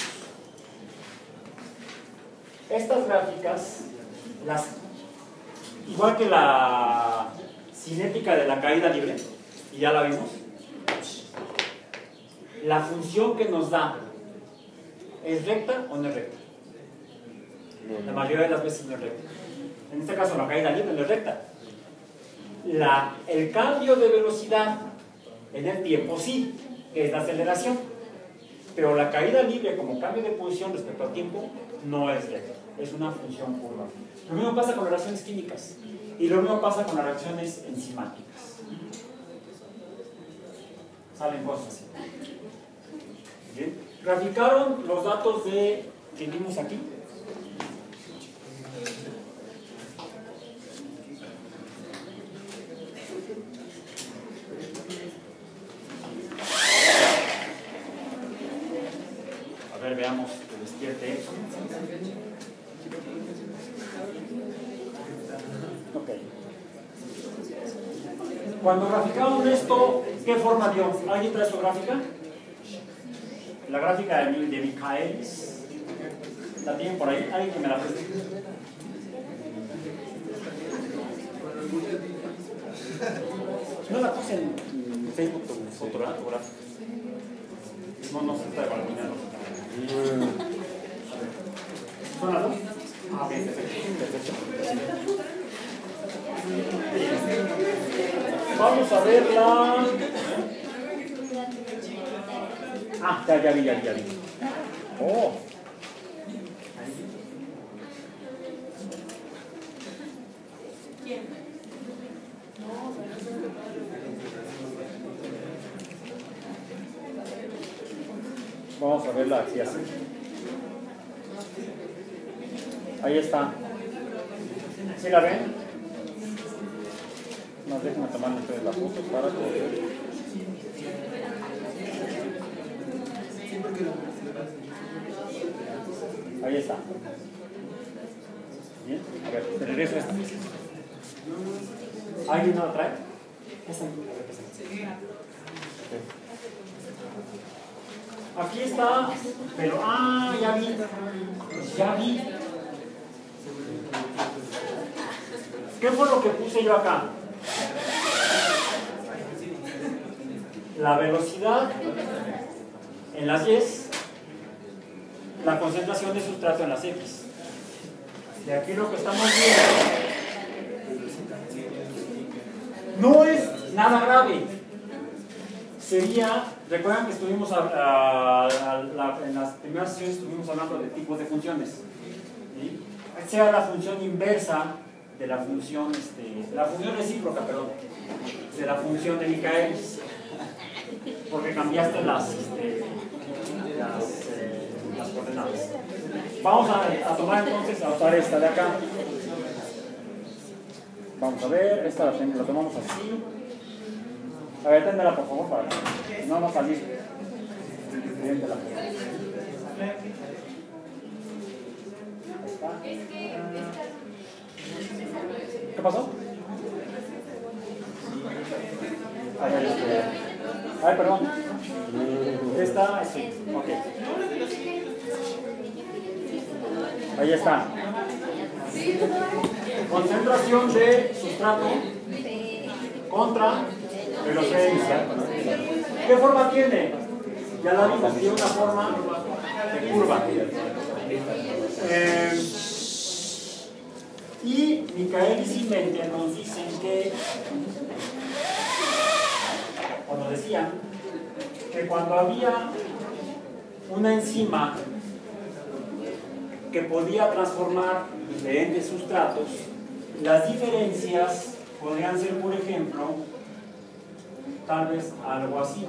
Estas gráficas, las, igual que la cinética de la caída libre, y ya la vimos, ¿la función que nos da es recta o no es recta? La mayoría de las veces no es recta. En este caso la caída libre no es recta. La, el cambio de velocidad en el tiempo sí, que es la aceleración. Pero la caída libre como cambio de posición respecto al tiempo no es recta. Es una función curva. Lo mismo pasa con las reacciones químicas. Y lo mismo pasa con las reacciones enzimáticas. Salen cosas así. ¿Bien? Graficaron los datos de que vimos aquí. A ver, veamos que despierte eso. Ok. Cuando graficaron esto, ¿qué forma dio? ¿Alguien trae su gráfica? La gráfica de, de Michaelis. ¿La tienen por ahí? ¿Alguien que me la preste? No la puse en Facebook tu fotográfica. No, no se está evaluando. ¿Son las dos? Ah, ok, perfecto. perfecto. Vamos a ver la... Ah, ya, ya vi, ya vi, ya vi. Oh. Vamos a verla así, así. Ahí está. ¿Sí la ven? No, déjenme tomar ustedes la foto para poder. Ahí está. Bien, a ver, te regreso esta. ¿Alguien no la trae? Esta. Aquí está, pero ah, ya vi, ya vi. ¿Qué fue lo que puse yo acá? La velocidad en las Y, la concentración de sustrato en las X. De aquí lo que estamos viendo no es nada grave. Sería, recuerdan que estuvimos a, a, a, la, en las primeras sesiones estuvimos hablando de tipos de funciones. ¿Sí? Sea la función inversa de la función, este, la función recíproca, perdón, de la función de Michaelis, porque cambiaste las, este, las, eh, las coordenadas. Vamos a, a tomar entonces, a usar esta de acá. Vamos a ver, esta la, la tomamos así. A ver, téndela por favor para no nos salir. Téndela. Ahí está. ¿Qué pasó? Ay, ay, ay, perdón. Esta, sí, ok. Ahí está. Concentración de sustrato contra velocidad inicial. ¿Qué forma tiene? Ya la vimos, tiene una forma de curva. Eh, y Michaelis y Mente nos dicen que, o nos decían, que cuando había una enzima que podía transformar diferentes sustratos, las diferencias podrían ser, por ejemplo, tal vez algo así,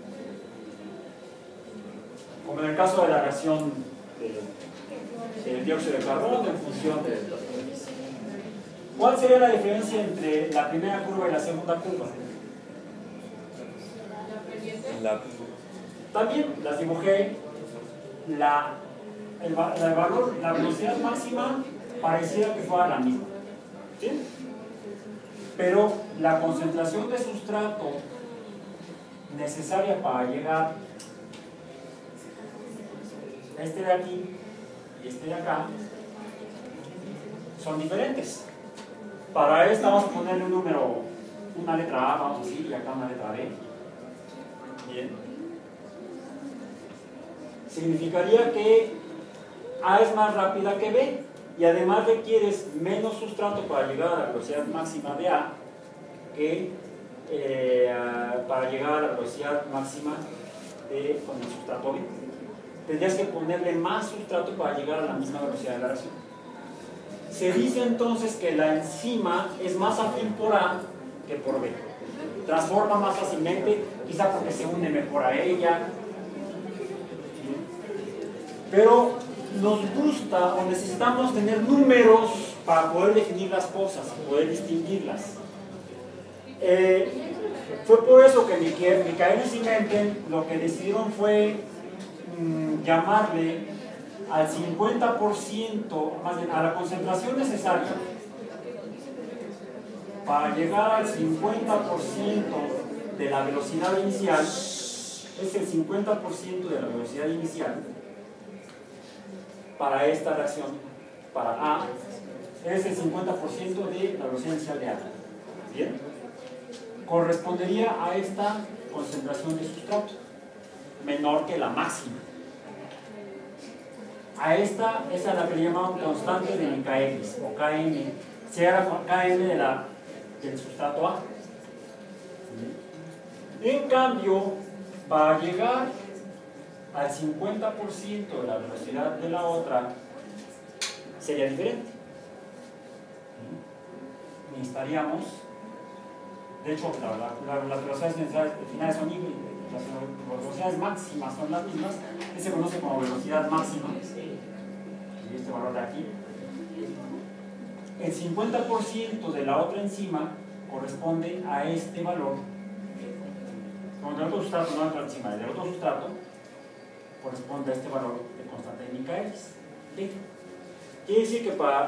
como en el caso de la reacción de, del dióxido de carbono en función de los. ¿Cuál sería la diferencia entre la primera curva y la segunda curva? La... También las dibujé. La, el, el valor, la velocidad máxima parecía que fuera la misma, ¿sí? Pero la concentración de sustrato necesaria para llegar a este de aquí y este de acá son diferentes. Para esta vamos a ponerle un número, una letra A, vamos así, y acá una letra B. Bien. significaría que A es más rápida que B y además requieres menos sustrato para llegar a la velocidad máxima de A que eh, a, para llegar a la velocidad máxima de, con el sustrato B. Tendrías que ponerle más sustrato para llegar a la misma velocidad de la reacción. Se dice entonces que la enzima es más afín por A que por B. Transforma más fácilmente, quizá porque se une mejor a ella. Pero nos gusta o necesitamos tener números para poder definir las cosas, poder distinguirlas. Eh, fue por eso que Michaelis y Menten lo que decidieron fue mmm, llamarle al cincuenta por ciento, más bien a la concentración necesaria para llegar al cincuenta por ciento de la velocidad inicial, es el cincuenta por ciento de la velocidad inicial para esta reacción, para A, es el cincuenta por ciento de la velocidad inicial de A. ¿Bien? Correspondería a esta concentración de sustrato, menor que la máxima. A esta es a la que le llamaban constante de Michaelis, o K M, sea la K M de la, del sustrato A. En cambio, para llegar al cincuenta por ciento de la velocidad de la otra, sería diferente. Necesitaríamos, de hecho, la, la, la, las velocidades finales son iguales, las velocidades máximas son las mismas, que se conoce como velocidad máxima, y este valor de aquí. El cincuenta por ciento de la otra enzima corresponde a este valor, como del otro sustrato, no de la otra enzima, del otro sustrato, corresponde a este valor de constante de Michaelis. ¿Sí? Quiere decir que para,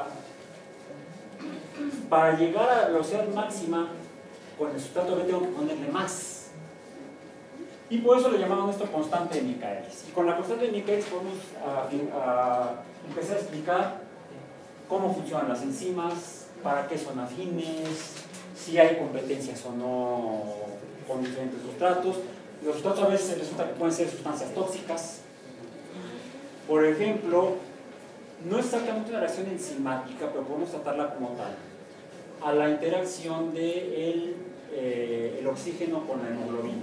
para llegar a la velocidad máxima con el sustrato B tengo que ponerle más. Y por eso le llamaban esto constante de Michaelis. Y con la constante de Michaelis podemos a, a, empezar a explicar cómo funcionan las enzimas, para qué son afines, si hay competencias o no con diferentes sustratos. Los sustratos a veces resulta que pueden ser sustancias tóxicas. Por ejemplo, no es exactamente una reacción enzimática, pero podemos tratarla como tal, a la interacción de el, eh, el oxígeno con la hemoglobina.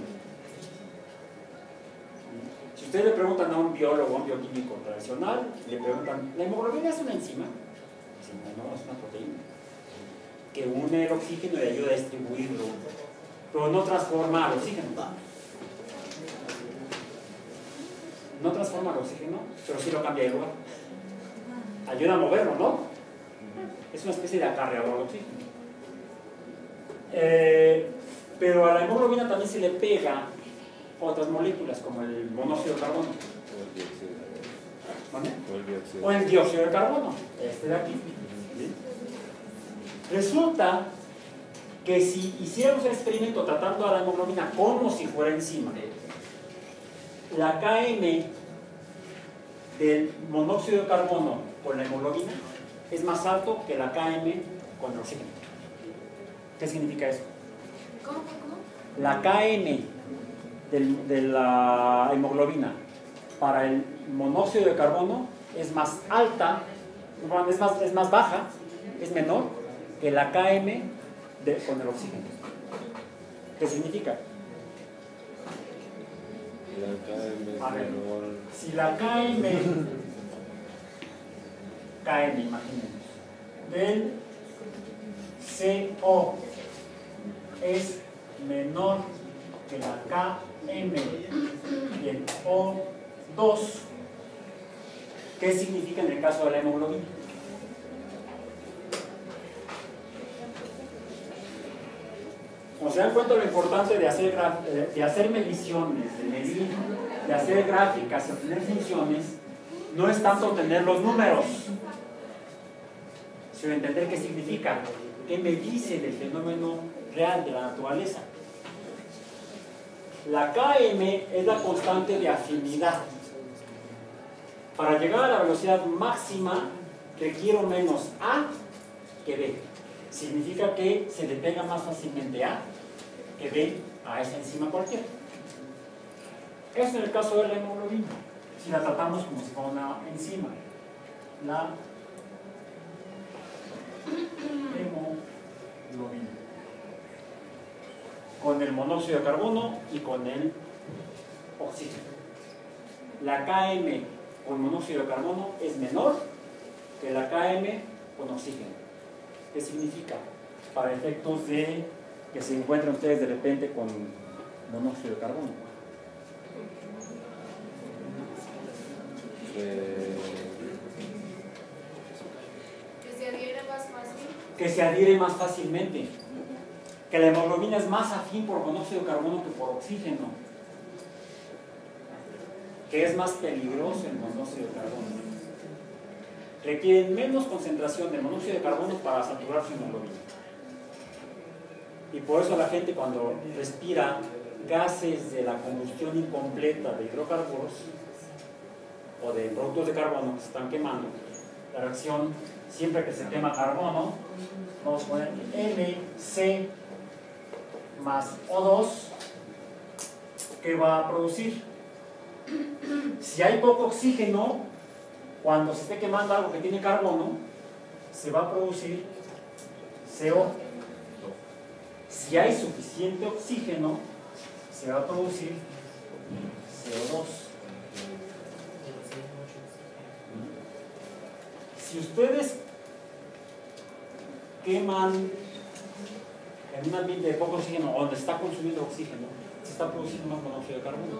Si ustedes le preguntan a un biólogo o un bioquímico tradicional, le preguntan, ¿la hemoglobina es una enzima? Sí, no, es una proteína que une el oxígeno y ayuda a distribuirlo, pero no transforma al oxígeno. No transforma el oxígeno, pero sí lo cambia de lugar. Ayuda a moverlo, ¿no? Es una especie de acarreador de oxígeno. Eh, pero a la hemoglobina también se le pega otras moléculas, como el monóxido de carbono. ¿Vale? O el dióxido de carbono, este de aquí. ¿Sí? Resulta que si hiciéramos el experimento tratando a la hemoglobina como si fuera enzima, la K M del monóxido de carbono con la hemoglobina es más alto que la K M con el oxígeno. ¿Qué significa eso? ¿Cómo? ¿Cómo? La K M del, de la hemoglobina para el monóxido de carbono es más alta, es más, es más baja, es menor que la K M de, con el oxígeno. ¿Qué significa? La K M es A ver, menor. si la K M, K M, imaginemos, del C O es menor que la K M del O dos, ¿qué significa en el caso de la hemoglobina? Como se dan cuenta, lo importante de hacer, de hacer mediciones, de medir, de hacer gráficas y obtener funciones, no es tanto obtener los números, sino entender qué significa, qué me dice del fenómeno real de la naturaleza. La K M es la constante de afinidad. Para llegar a la velocidad máxima requiero menos A que B. Significa que se le pega más fácilmente A que B a esa enzima cualquiera. Eso en el caso de la hemoglobina. si la tratamos como si fuera una enzima, la hemoglobina, con el monóxido de carbono y con el oxígeno. La K M con monóxido de carbono es menor que la K M con oxígeno. ¿Qué significa? Para efectos de que se encuentren ustedes de repente con monóxido de carbono. Eh, Que se adhiere más fácil. Que se adhiere más fácilmente. Que la hemoglobina es más afín por monóxido de carbono que por oxígeno. Que es más peligroso el monóxido de carbono. Requieren menos concentración de monóxido de carbono para saturar su hemoglobina. Y por eso la gente cuando respira gases de la combustión incompleta de hidrocarburos o de productos de carbono que se están quemando, la reacción, siempre que se quema carbono, vamos a poner M C más O dos, ¿qué va a producir? Si hay poco oxígeno, cuando se esté quemando algo que tiene carbono, se va a producir C O. Si hay suficiente oxígeno, se va a producir C O dos. Si ustedes queman en un ambiente de poco oxígeno, donde está consumiendo oxígeno, se está produciendo más monóxido de carbono.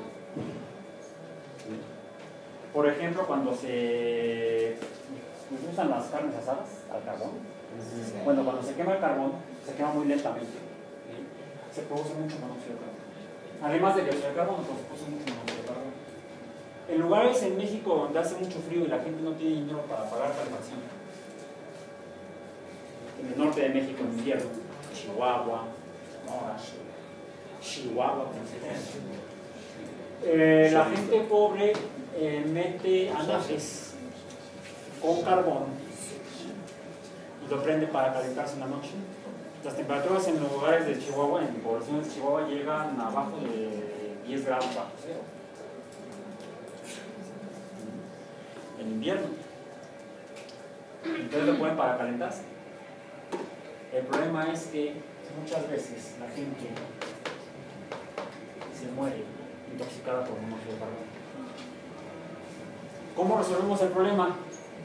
Por ejemplo, cuando se usan las carnes asadas al carbón, bueno, cuando se quema el carbón, se quema muy lentamente, se produce mucho monóxido de carbono. Además de dióxido de carbono, pues, se produce mucho monóxido de carbono. En lugares en México donde hace mucho frío y la gente no tiene dinero para pagar calefacción, en el norte de México en invierno, Chihuahua, Sonora, Chihuahua, como se dice, eh, la gente pobre eh, mete anafres con carbón y lo prende para calentarse en la noche. Las temperaturas en los lugares de Chihuahua, en poblaciones de Chihuahua, llegan abajo de diez grados bajo cero en invierno. Entonces lo ponen para calentarse. El problema es que muchas veces la gente se muere intoxicada por monóxido de carbono. ¿Cómo resolvemos el problema?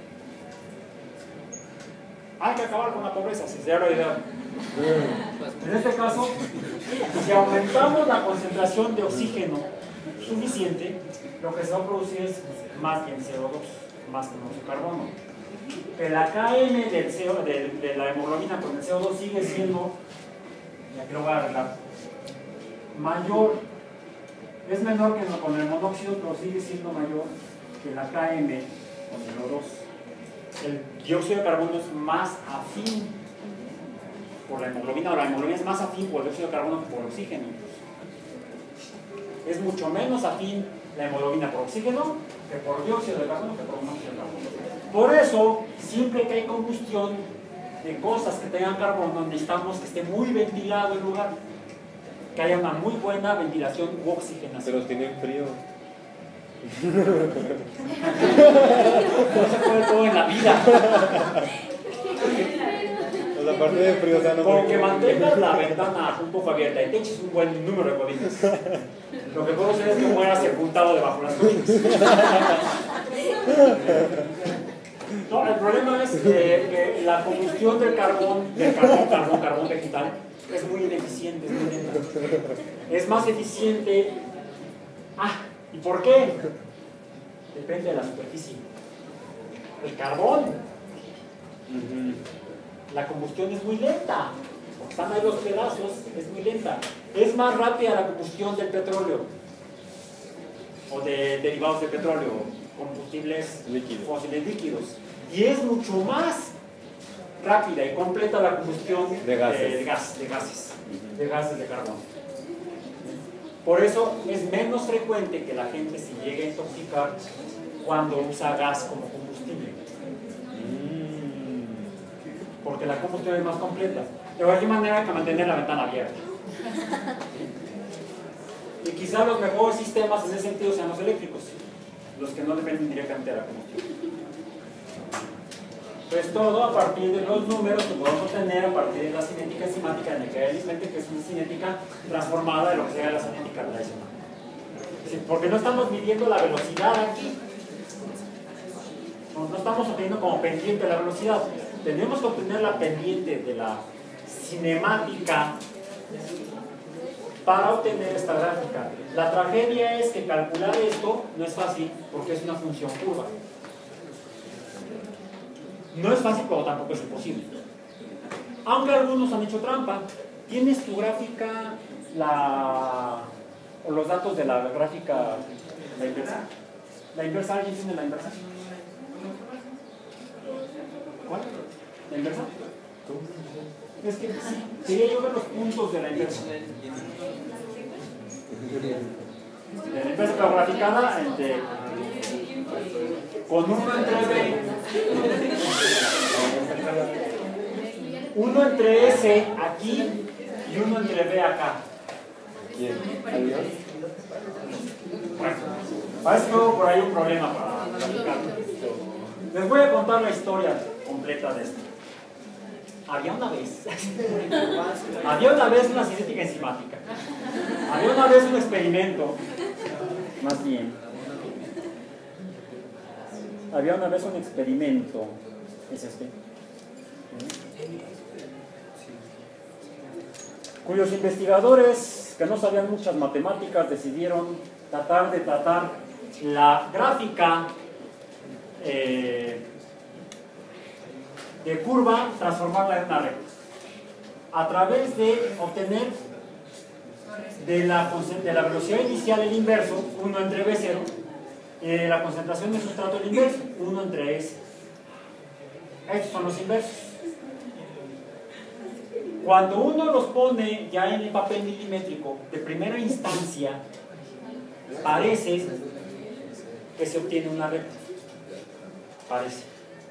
Hay que acabar con la pobreza, si sea la idea. En este caso, si aumentamos la concentración de oxígeno suficiente, lo que se va a producir es más bien C O dos, más que monóxido de carbono. Que la K M del C O, de, de la hemoglobina con el C O dos sigue siendo, y aquí lo voy a arreglar, mayor, es menor que con el monóxido, pero sigue siendo mayor que la K M con el O dos. El dióxido de carbono es más afín por la hemoglobina, o la hemoglobina es más afín por el dióxido de carbono que por el oxígeno. Es mucho menos afín la hemoglobina por oxígeno que por dióxido de carbono que por monóxido de carbono. Por eso, siempre que hay combustión de cosas que tengan carbono, necesitamos que esté muy ventilado el lugar, que haya una muy buena ventilación u oxigenación. Pero tienen frío. No se puede todo en la vida. Pues la parte de frío, o sea, no. Con que mantengas la ventana un poco abierta y te eches un buen número de cobijas, lo que puedo hacer es que mueras sepultado debajo de las cobijas. No, el problema es que, que la combustión del carbón, del carbón, carbón, carbón vegetal, es muy ineficiente, es muy lenta. Es más eficiente. Ah, ¿y por qué? Depende de la superficie. El carbón, la combustión es muy lenta. Porque están ahí los pedazos, es muy lenta. Es más rápida la combustión del petróleo o de derivados de petróleo, combustibles Líquido. fósiles líquidos, y es mucho más rápida y completa la combustión De gases. de, gas, de gases, de gases de carbono. Por eso es menos frecuente que la gente se llegue a intoxicar cuando usa gas como combustible, porque la combustión es más completa. De cualquier manera hay que mantener la ventana abierta. Y quizás los mejores sistemas en ese sentido sean los eléctricos. los que no dependen directamente de la combustión. Pues todo a partir de los números que podemos obtener a partir de la cinética enzimática de Michael Ismete, que es una cinética transformada de lo que sería la cinética tradicional. Sí, porque no estamos midiendo la velocidad aquí. No, no estamos obteniendo como pendiente la velocidad. Tenemos que obtener la pendiente de la cinemática para obtener esta gráfica. La tragedia es que calcular esto no es fácil porque es una función curva. No es fácil, pero tampoco es imposible. Aunque algunos han hecho trampa. ¿Tienes tu gráfica, la, o los datos de la gráfica, la inversa? ¿La inversa? ¿Alguien tiene la inversa? ¿Cuál? ¿La inversa? Es que sí, quería yo ver los puntos de la inversa. De la inversa pero graficada entre, con uno entre B, uno entre S aquí y uno entre B acá. ¿Quién? ¿Adiós? Bueno, parece que hubo por ahí un problema para graficarlo. Les voy a contar la historia completa de esto. Había una vez, había una vez una cinética enzimática, había una vez un experimento, más bien, había una vez un experimento, es este, cuyos investigadores, que no sabían muchas matemáticas, decidieron tratar de tratar la gráfica eh, de curva, transformarla en una recta a través de obtener de la, de la velocidad inicial el inverso, uno entre B cero, y de la concentración de sustrato el inverso, uno entre S. Estos son los inversos. Cuando uno los pone ya en el papel milimétrico de primera instancia, parece que se obtiene una recta. Parece.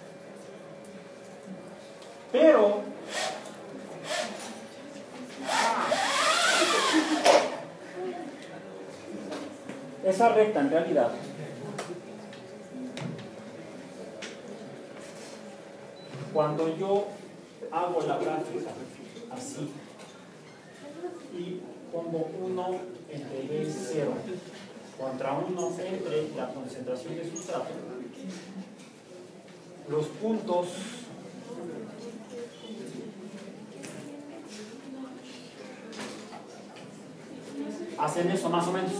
Pero esa recta en realidad cuando yo hago la gráfica así y pongo uno entre B cero contra uno entre la concentración de sustrato, los puntos hacen eso más o menos.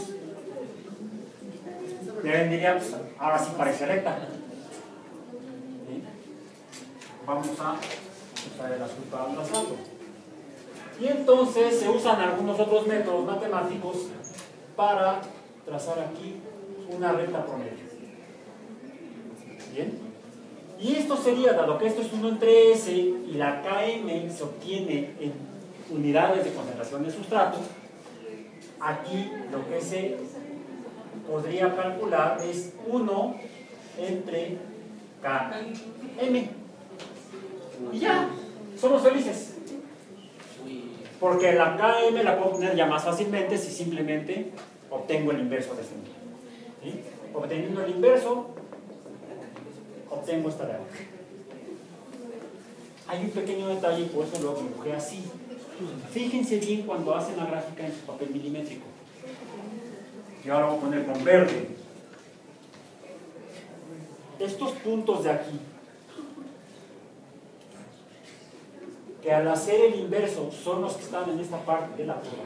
Deben diría, pues, ahora sí parece recta. ¿Sí? Vamos a usar el azul para trazarlo. Y entonces se usan algunos otros métodos matemáticos para trazar aquí una recta promedio. ¿Bien? Y esto sería, dado que esto es uno entre S y la K M se obtiene en unidades de concentración de sustrato, aquí lo que se podría calcular es uno entre K M. Y ya, somos felices. Porque la K M la puedo obtener ya más fácilmente si simplemente obtengo el inverso de este número. ¿Sí? Obteniendo el inverso, obtengo esta regla. Hay un pequeño detalle y por eso lo dibujé así. Fíjense bien cuando hacen la gráfica en su papel milimétrico. Yo ahora voy a poner con verde. Estos puntos de aquí, que al hacer el inverso son los que están en esta parte de la curva.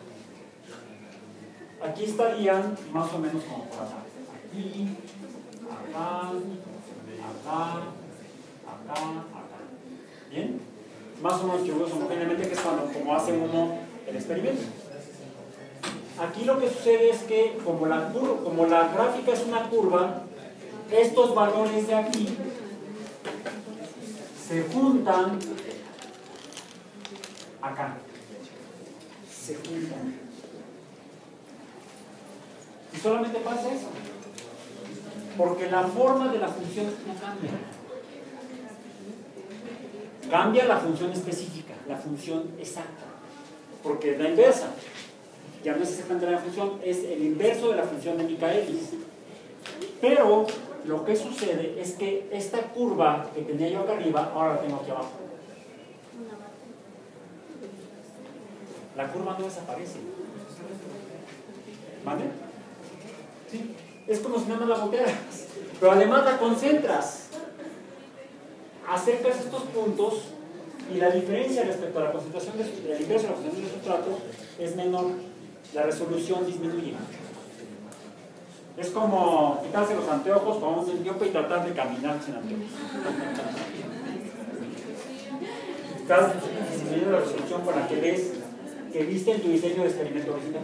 Aquí estarían más o menos como por acá. Aquí, acá, acá, acá, acá. ¿Bien? Más o menos distribuidos homogéneamente, que es cuando, como hace uno el experimento. Aquí lo que sucede es que como la, curva, como la gráfica es una curva, estos valores de aquí se juntan acá. Se juntan. Y solamente pasa eso. Porque la forma de la función no cambia. Cambia la función específica, la función exacta. Porque es la inversa. Ya no es exactamente la función, es el inverso de la función de Michaelis. Pero lo que sucede es que esta curva que tenía yo acá arriba, ahora la tengo aquí abajo. La curva no desaparece. ¿Vale? Sí. Es como si nada más la voltearas. Pero además la concentras. Acercas estos puntos y la diferencia respecto a la concentración de el ingreso a la concentración de sustrato es menor. La resolución disminuye. Es como quitarse los anteojos con un miope y tratar de caminar sin anteojos. Estás disminuyendo la resolución con la que ves, que viste en tu diseño de experimento original.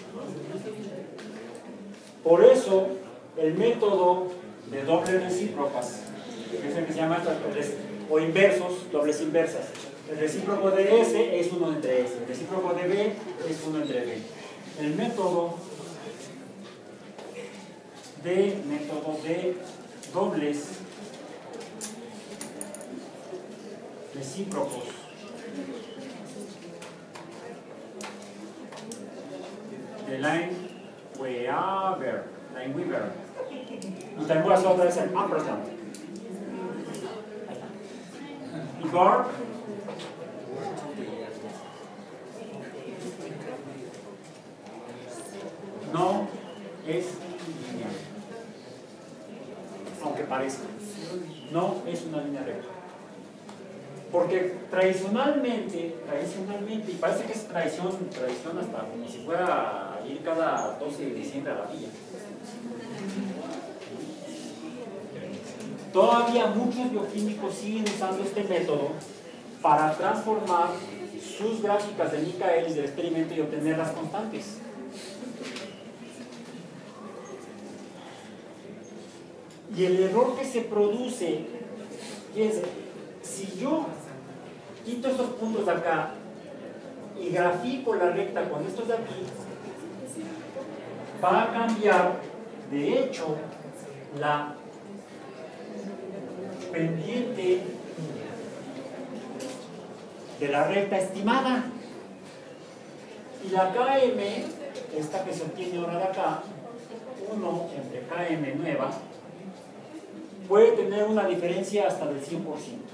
Por eso, el método de dobles recíprocas, que es el que se llama o inversos, dobles inversas. El recíproco de S es uno entre S, el recíproco de B es uno entre B. El método de método de dobles recíprocos de Lineweaver, Lineweaver. Y también voy a hacer otra vez el ampersand. Y Garp no es lineal, aunque parezca, no es una línea recta. Porque tradicionalmente, tradicionalmente, y parece que es tradición, tradición hasta como si fuera a ir cada doce de diciembre a la villa. Todavía muchos bioquímicos siguen usando este método para transformar sus gráficas de Michaelis del experimento y obtener las constantes. Y el error que se produce, fíjense, si yo quito estos puntos de acá y grafico la recta con estos de aquí, va a cambiar, de hecho, la pendiente de la recta estimada. Y la K M, esta que se obtiene ahora de acá, uno entre K M nueva, puede tener una diferencia hasta del cien por ciento.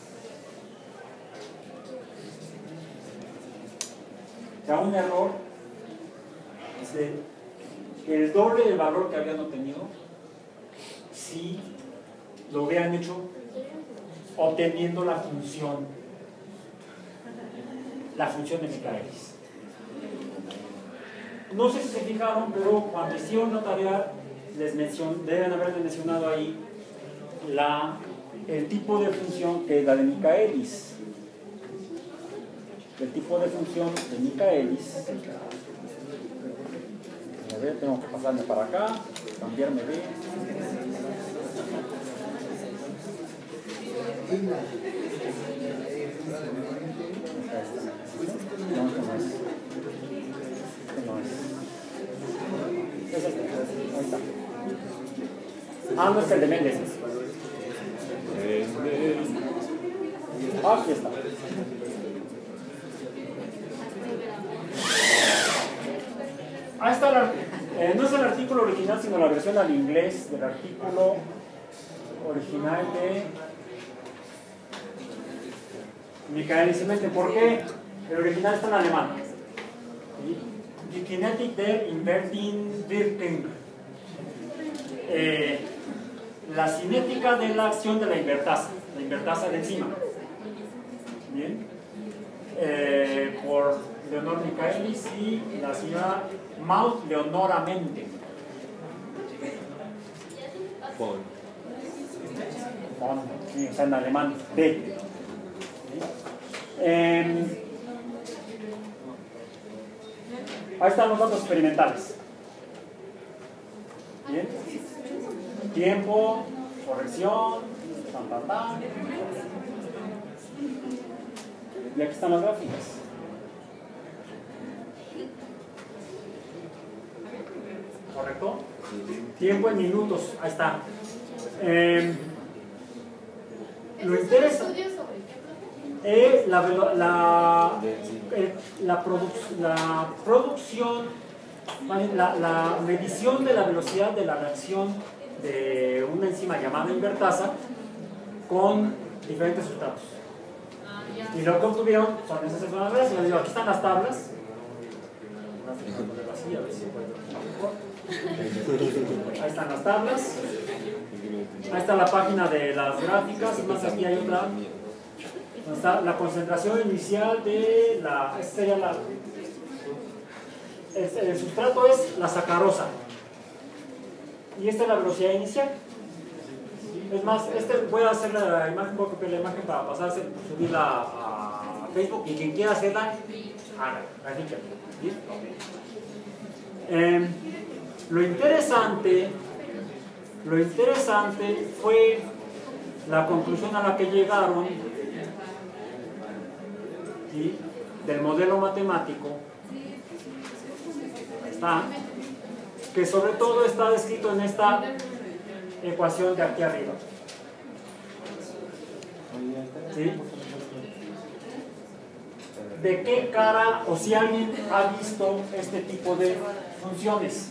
O sea, un error es de el doble del valor que habían obtenido si lo hubieran hecho obteniendo la función la función de Michaelis. No sé si se fijaron, pero cuando hicieron la tarea les mencioné, deben haberles mencionado ahí la, el tipo de función que es la de Michaelis. El tipo de función de Michaelis. A ver, tengo que pasarme para acá, cambiarme de. No, no es. No es. Es este. Ahí está. Ah, no es el de Mendes. Aquí está. Ahí está, la, eh, no es el artículo original, sino la versión al inglés del artículo original de Michaelis y Mente. ¿Por qué? El original está en alemán. Die Kinetik der Inverting Wirkung. Eh, la cinética de la acción de la invertasa, la invertasa de enzima. Bien. Eh, por Leonor Michaelis y la señora Maud Leonora Mente. Bon. Bon, sí, está en alemán. B. Eh, ahí están los datos experimentales. Bien. Tiempo, corrección, tan, tan, tan. Y aquí están las gráficas. ¿Correcto? Tiempo en minutos, ahí está. Eh, lo interesante es la, la, eh, la, produ la producción, la, la medición de la velocidad de la reacción de una enzima llamada invertasa con diferentes sustratos. Ah, ya. Y lo que obtuvieron son esas enfermedades. Y les digo, aquí están las tablas. Así, a ver si se puede ver mejor. Ahí están las tablas. Ahí está la página de las gráficas. Y más aquí hay otra. Donde está la concentración inicial de la. Esta sería la. El, el sustrato es la sacarosa. Y esta es la velocidad inicial. Es más, este voy a hacer la imagen, voy a copiar la imagen para pasarse, subirla a Facebook y quien quiera hacerla, haga, practique. Eh, lo interesante, lo interesante fue la conclusión a la que llegaron, ¿sí?, del modelo matemático. Está, que sobre todo está descrito en esta ecuación de aquí arriba. ¿Sí? ¿De qué cara, o si alguien ha visto este tipo de funciones?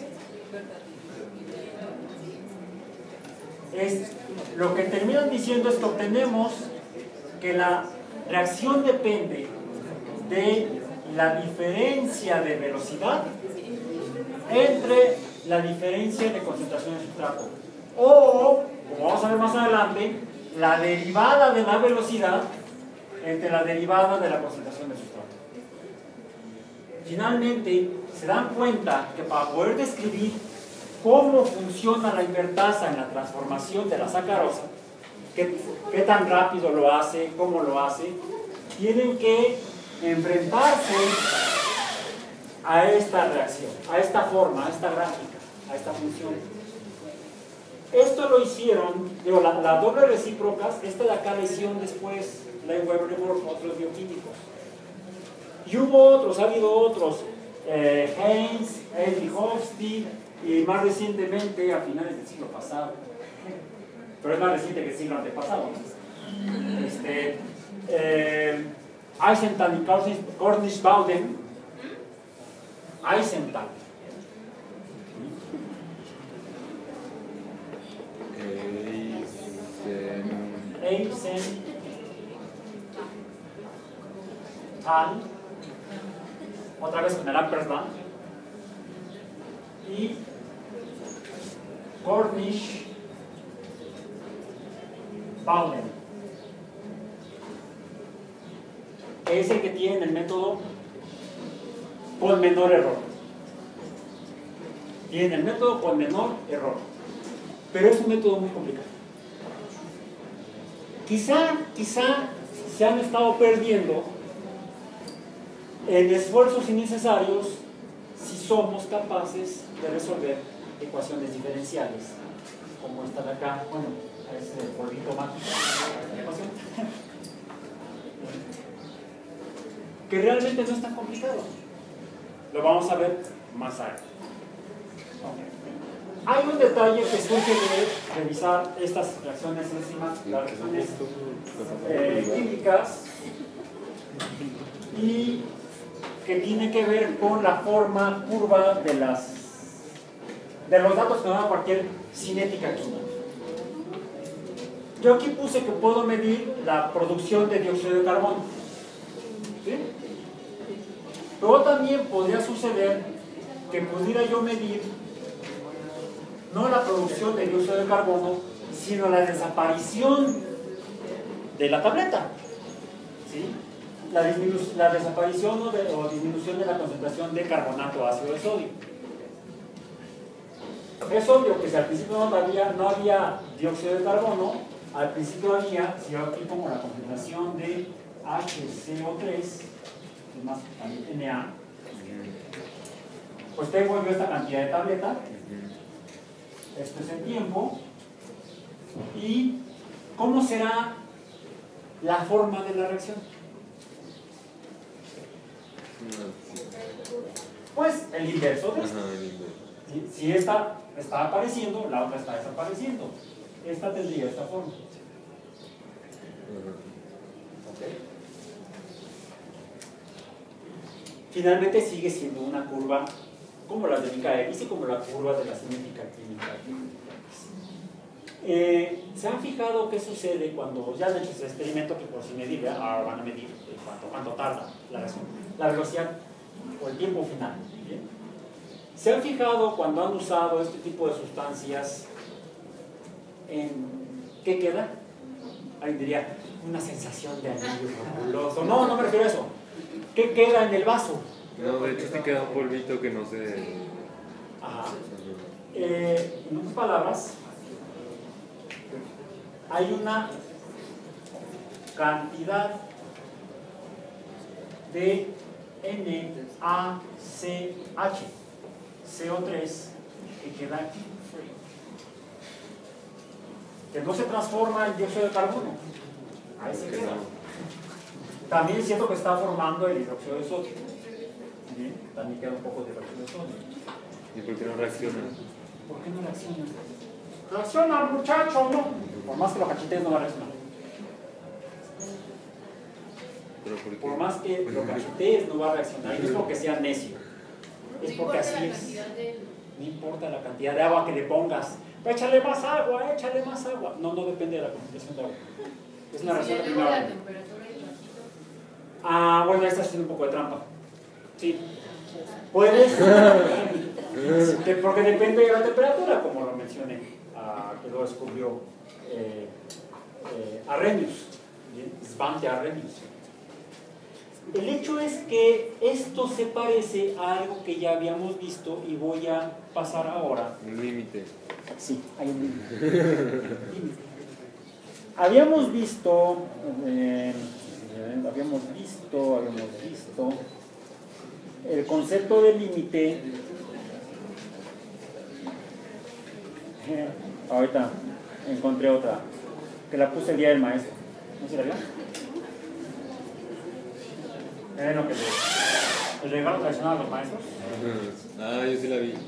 Es, lo que terminan diciendo es que obtenemos que la reacción depende de la diferencia de velocidad entre la diferencia de concentración de sustrato, o, como vamos a ver más adelante, la derivada de la velocidad entre la derivada de la concentración de sustrato. Finalmente, se dan cuenta que para poder describir cómo funciona la invertasa en la transformación de la sacarosa, qué, qué tan rápido lo hace, cómo lo hace, tienen que enfrentarse a esta reacción, a esta forma, a esta gráfica, a esta función. Esto lo hicieron, digo, la, la doble recíprocas, esta de acá la hicieron después Lane Weber y otros bioquímicos. Y hubo otros, ha habido otros, eh, Heinz, Eddie Hofstede, y más recientemente, a finales del siglo pasado, pero es más reciente que el siglo antepasado, ¿no? Este, eh, Eisenthal y Cornish-Bowden, Eisenthal. Eisenthal. Otra vez con el ampersand. Y Cornish-Bowden, que es el que tiene el método con menor error. Tiene el método con menor error. Pero es un método muy complicado. Quizá, quizá se han estado perdiendo en esfuerzos innecesarios si somos capaces de resolver ecuaciones diferenciales, como esta de acá. Bueno, es el polvito mágico de la ecuación. Que realmente no es tan complicado. Lo vamos a ver más adelante. Hay un detalle que surge de revisar estas reacciones enzimas, las reacciones eh, químicas, y que tiene que ver con la forma curva de las de los datos que nos da cualquier cinética química. Yo aquí puse que puedo medir la producción de dióxido de carbono, ¿sí? Pero también podría suceder que pudiera yo medir no la producción de dióxido de carbono, sino la desaparición de la tableta, ¿sí? La, la desaparición o, de, o disminución de la concentración de carbonato ácido de sodio. Es obvio que si al principio no había, no había dióxido de carbono, al principio había, si yo aquí pongo la concentración de H C O tres, que es más también N A, pues tengo yo esta cantidad de tableta. Esto es el tiempo. ¿Y cómo será la forma de la reacción? Pues el inverso de esto. Si, si esta está apareciendo, la otra está desapareciendo. Esta tendría esta forma. ¿Okay? Finalmente sigue siendo una curva como la de Michaelis y como la curva de la cinética química. Eh, ¿Se han fijado qué sucede cuando ya han hecho ese experimento que por si medir, ahora van a medir cuánto, cuánto tarda la reacción, la velocidad o el tiempo final? ¿Bien? ¿Se han fijado cuando han usado este tipo de sustancias en qué queda? Alguien diría, una sensación de alivio fabuloso. No, no me refiero a eso. ¿Qué queda en el vaso? No, de hecho sí queda un polvito que no se... Ajá. Eh, en otras palabras, hay una cantidad de N A C H, C O tres, que queda aquí, que no se transforma en dióxido de carbono. Ahí se queda. También es cierto que está formando el hidróxido de sodio. Bien, también queda un poco de hidróxido de sodio. ¿Y por qué no reacciona? ¿Por qué no reacciona? Reacciona, muchacho, no. Por más que lo cachetees, no va a reaccionar. ¿Pero por qué? Por más que lo cachetees, no va a reaccionar. Y no es porque sea necio. Es porque así es. No importa la cantidad de agua que le pongas. Échale más agua, échale más agua. No, no depende de la concentración de agua. Es una reacción de primera orden. Ah, bueno, esta es un poco de trampa. Sí. Puedes. Porque depende de la temperatura, como lo mencioné, ah, que lo descubrió eh, eh, Arrhenius, ¿bien? Svante Arrhenius. El hecho es que esto se parece a algo que ya habíamos visto y voy a pasar ahora. Un límite. Sí, hay un límite. Habíamos visto, eh, habíamos visto, habíamos visto el concepto de límite. Eh, ahorita encontré otra que la puse el día del maestro. ¿No se la vio? ¿Es lo que le, el regalo tradicional a los maestros? Ah, yo sí la vi. Sí.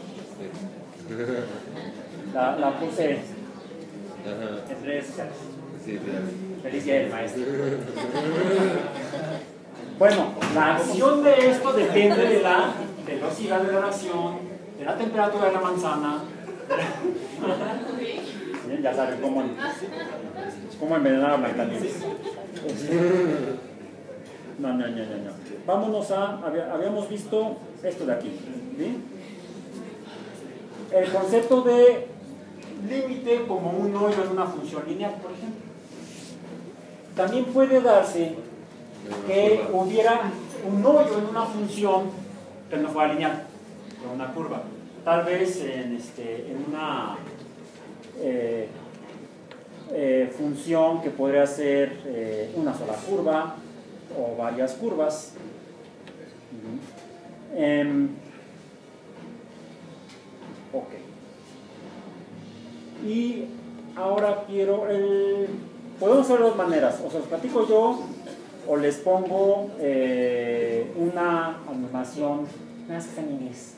La, la puse Ajá. en redes sociales. Sí, sí la vi. Feliz día del maestro. Bueno, la acción de esto depende de la velocidad de la reacción, de la temperatura de la manzana. Bien, ya saben cómo, cómo envenenar a Blancanieves. No, no, no, no, no. Vámonos a, habíamos visto esto de aquí. ¿Sí? El concepto de límite como un hoyo en una función lineal, por ejemplo. También puede darse que hubiera un hoyo en una función que no fuera lineal, en una curva. Tal vez en, este, en una eh, eh, función que podría ser eh, una sola curva o varias curvas. Uh-huh. eh, ok. Y ahora quiero el... Podemos hacer de dos maneras, o sea, los platico yo o les pongo eh, una animación. No, es que está en inglés.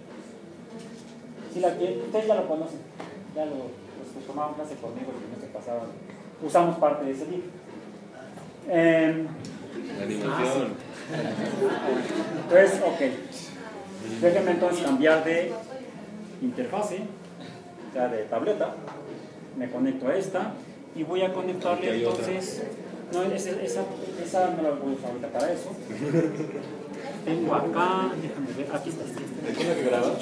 Si la quieren, ustedes ya lo conocen, ya lo, los que tomaron clase conmigo los que pasaron, usamos parte de ese libro. Eh, La animación. Ah, sí. Entonces, ok. Déjenme entonces cambiar de interfase, o sea, de tableta. Me conecto a esta y voy a conectarle entonces. No, esa, esa, esa no la voy a usar ahorita para eso. Tengo acá, déjame ver, aquí está. ¿De cómo se graba?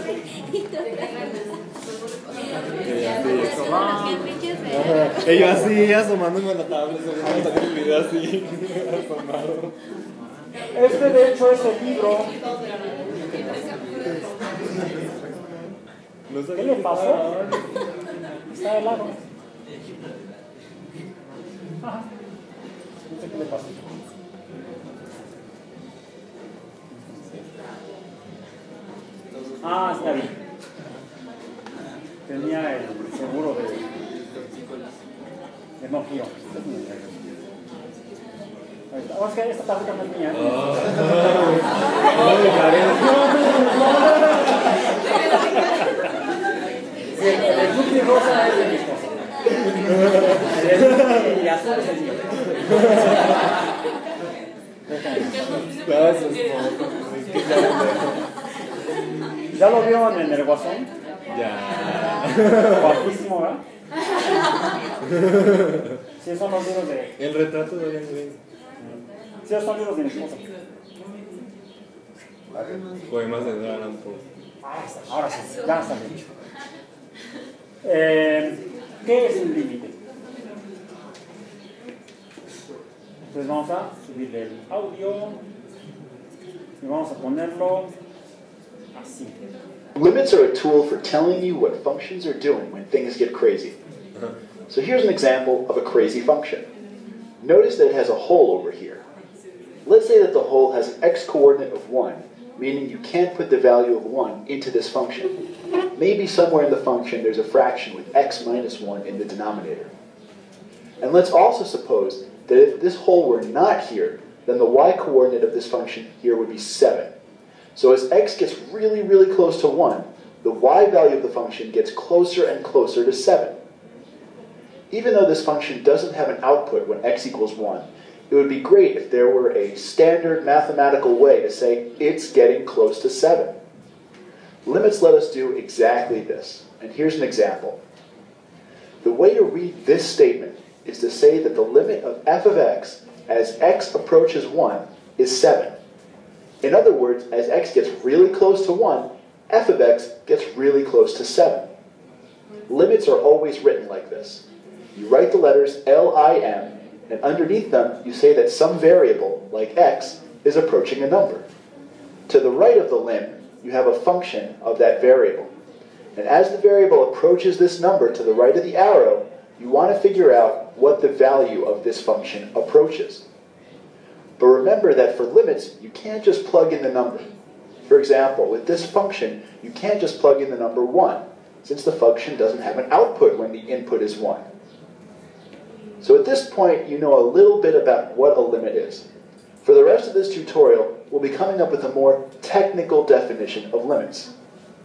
Ellos así, asomándome a la tablet, saliendo el video así, asomado. Este de hecho es el libro. ¿Qué le pasó? Está de lado. Ajá. No sé qué le pasó. Ah, está bien. Tenía el seguro de, de no giro. Oh, es que esta tarjeta no es mía. Oh. Sí, el Gucci rosa es de mi esposa. El azul es el mío. ¿Ya lo vieron en el Guasón? Ya. Guapísimo, ¿verdad? Sí, son los libros de... El retrato de Dorian Gray. Sí, son libros de mi esposa. Poemas de Edgar Allan Poe. Ah, está, ahora sí, ya está bien. Eh, ¿Qué es un límite? Entonces vamos a subirle el audio y vamos a ponerlo así. Limits are a tool for telling you what functions are doing when things get crazy. So here's an example of a crazy function. Notice that it has a hole over here. Let's say that the hole has an x-coordinate of one, meaning you can't put the value of one into this function. Maybe somewhere in the function there's a fraction with x minus one in the denominator. And let's also suppose that if this hole were not here, then the y-coordinate of this function here would be seven. So as x gets really, really close to one, the y value of the function gets closer and closer to seven. Even though this function doesn't have an output when x equals one, it would be great if there were a standard mathematical way to say it's getting close to seven. Limits let us do exactly this, and here's an example. The way to read this statement is to say that the limit of f of x as x approaches one is seven. In other words, as x gets really close to one, f of x gets really close to seven. Limits are always written like this. You write the letters L I M, and underneath them you say that some variable, like x, is approaching a number. To the right of the lim, you have a function of that variable. And as the variable approaches this number to the right of the arrow, you want to figure out what the value of this function approaches. But remember that for limits, you can't just plug in the number. For example, with this function, you can't just plug in the number one, since the function doesn't have an output when the input is one. So at this point, you know a little bit about what a limit is. For the rest of this tutorial, we'll be coming up with a more technical definition of limits.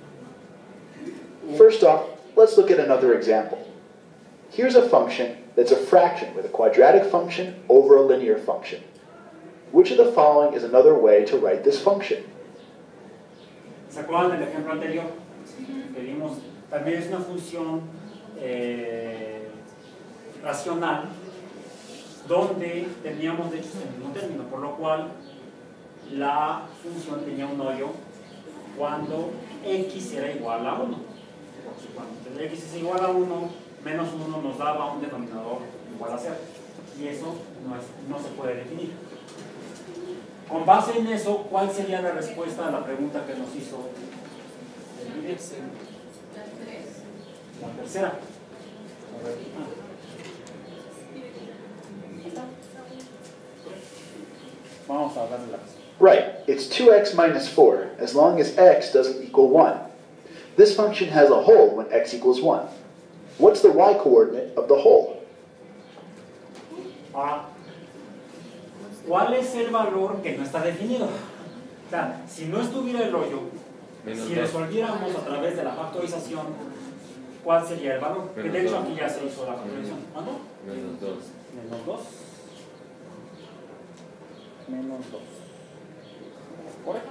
First off, let's look at another example. Here's a function that's a fraction with a quadratic function over a linear function. Which of the following is another way to write this function? ¿Se acuerdan del ejemplo anterior? Que vimos, también es una función eh, racional donde teníamos de hecho el mismo término, por lo cual la función tenía un hoyo cuando x era igual a uno. Cuando x es igual a uno, menos uno nos daba un denominador igual a cero. Y eso no, es, no se puede definir. Con base en eso, ¿cuál sería la respuesta a la pregunta que nos hizo el video? La tercera. Vamos a darle la razón. Right, it's two x minus four, as long as x doesn't equal one. This function has a hole when x equals one. What's the y-coordinate of the hole? Ahora, ¿cuál es el valor que no está definido? O sea, si no estuviera el hoyo, Menos si dos. resolviéramos a través de la factorización, ¿cuál sería el valor? Que de Menos hecho dos. aquí ya se hizo la factorización. ¿Cuánto? Menos dos. Menos dos. Menos dos. ¿Correcto?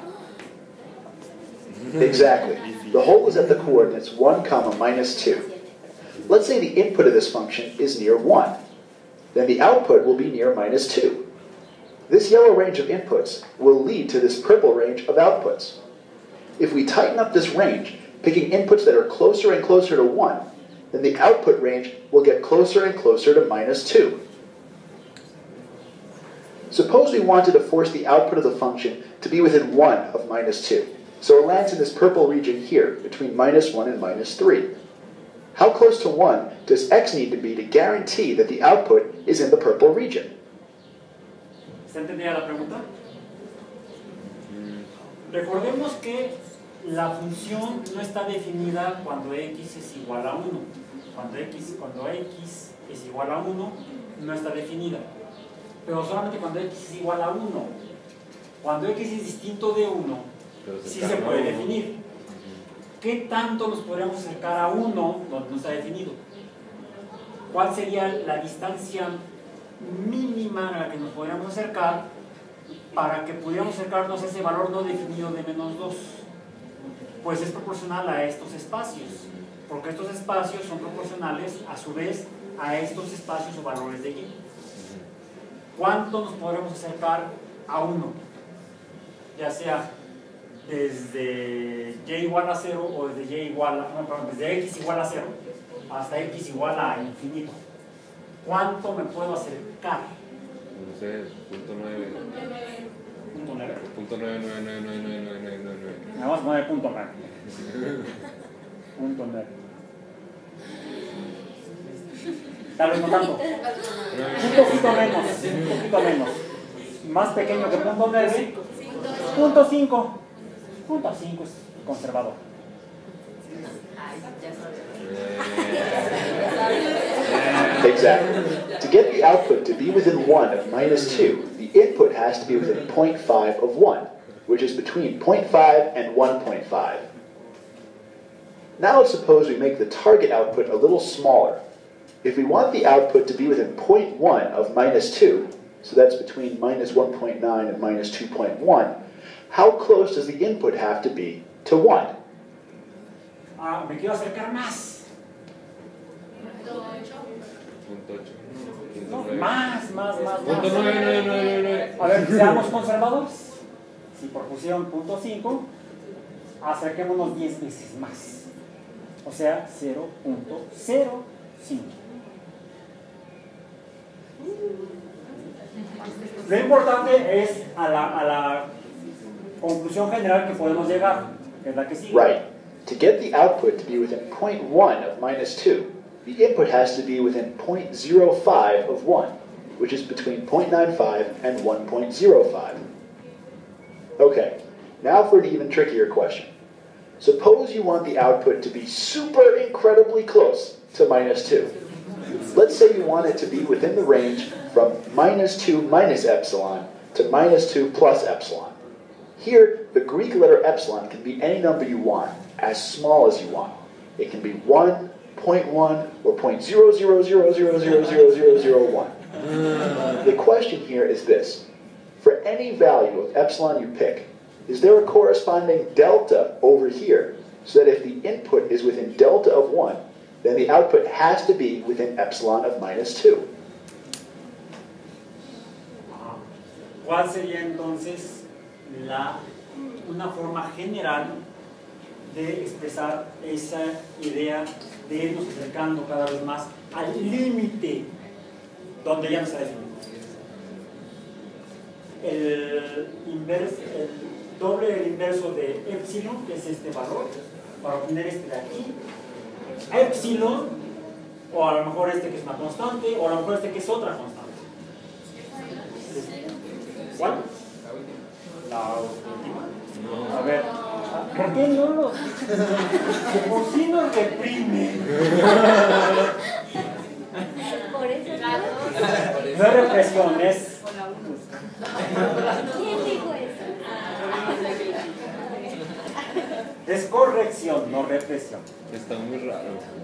Exactly. The hole is at the coordinates one comma minus two. Let's say the input of this function is near one. Then the output will be near minus two. This yellow range of inputs will lead to this purple range of outputs. If we tighten up this range, picking inputs that are closer and closer to one, then the output range will get closer and closer to minus two. Suppose we wanted to force the output of the function to be within one of minus two. So it lands in this purple region here, between minus one and minus three. How close to one does x need to be to guarantee that the output is in the purple region? ¿Se entendía la pregunta? Recordemos que la función no está definida cuando x es igual a uno. Cuando x, cuando x es igual a uno, no está definida. Pero solamente cuando x es igual a uno. Cuando x es distinto de uno, sí se puede definir. ¿Qué tanto nos podríamos acercar a uno donde no está definido? ¿Cuál sería la distancia mínima a la que nos podríamos acercar para que pudiéramos acercarnos a ese valor no definido de menos dos? Pues es proporcional a estos espacios. porque estos espacios son proporcionales a su vez a estos espacios o valores de y. ¿Cuánto nos podremos acercar a uno? Ya sea desde y igual a cero o desde y igual a, no, perdón, desde x igual a cero hasta x igual a infinito. ¿Cuánto me puedo acercar? No sé, punto nueve. Punto nueve. Punto nueve, nueve, nueve, nueve, nueve, nueve, nueve, nueve. Vamos a poner punto nueve. Punto nueve. Tal vez no tanto. Un poquito menos. Un poquito menos. Más pequeño que punto nueve. Punto cinco. Punto cinco es conservador. Exactly. To get the output to be within one of minus two, the input has to be within zero point five of one, which is between zero point five and one point five. Now let's suppose we make the target output a little smaller. If we want the output to be within zero point one of minus two, so that's between minus one point nine and minus two point one, how close does the input have to be to one? Ah, me quiero acercar más. Punto ocho. No, más, más, más, Punto más. nueve, nueve, nueve, nueve. A ver, seamos conservadores. Si por pusieron punto cinco, acerquémonos diez veces más. O sea, cero punto cero cinco. Lo importante es a la, a la conclusión general que podemos llegar, que es la que sigue. Right. To get the output to be within zero point one of minus two, the input has to be within zero point zero five of one, which is between zero point nine five and one point zero five. Okay, now for an even trickier question. Suppose you want the output to be super incredibly close to minus two. Let's say you want it to be within the range from minus two minus epsilon to minus two plus epsilon. Here, the Greek letter epsilon can be any number you want, as small as you want. It can be one, zero point one, or zero point zero zero zero zero zero zero zero zero one. The question here is this. For any value of epsilon you pick, is there a corresponding delta over here, so that if the input is within delta of one, then the output has to be within epsilon of minus two? ¿Cuál sería entonces la, una forma general de expresar esa idea de irnos acercando cada vez más al límite donde ya no está definido? El, inverso, el doble del inverso de epsilon, que es este valor, para obtener este de aquí, epsilon, o a lo mejor este que es una constante, o a lo mejor este que es otra constante. ¿Cuál? La última. A ver, ¿por qué no lo? ¿Por qué nos reprime? Por eso No es represión, es. ¿Quién dijo eso? Es corrección, no represión. Está muy raro.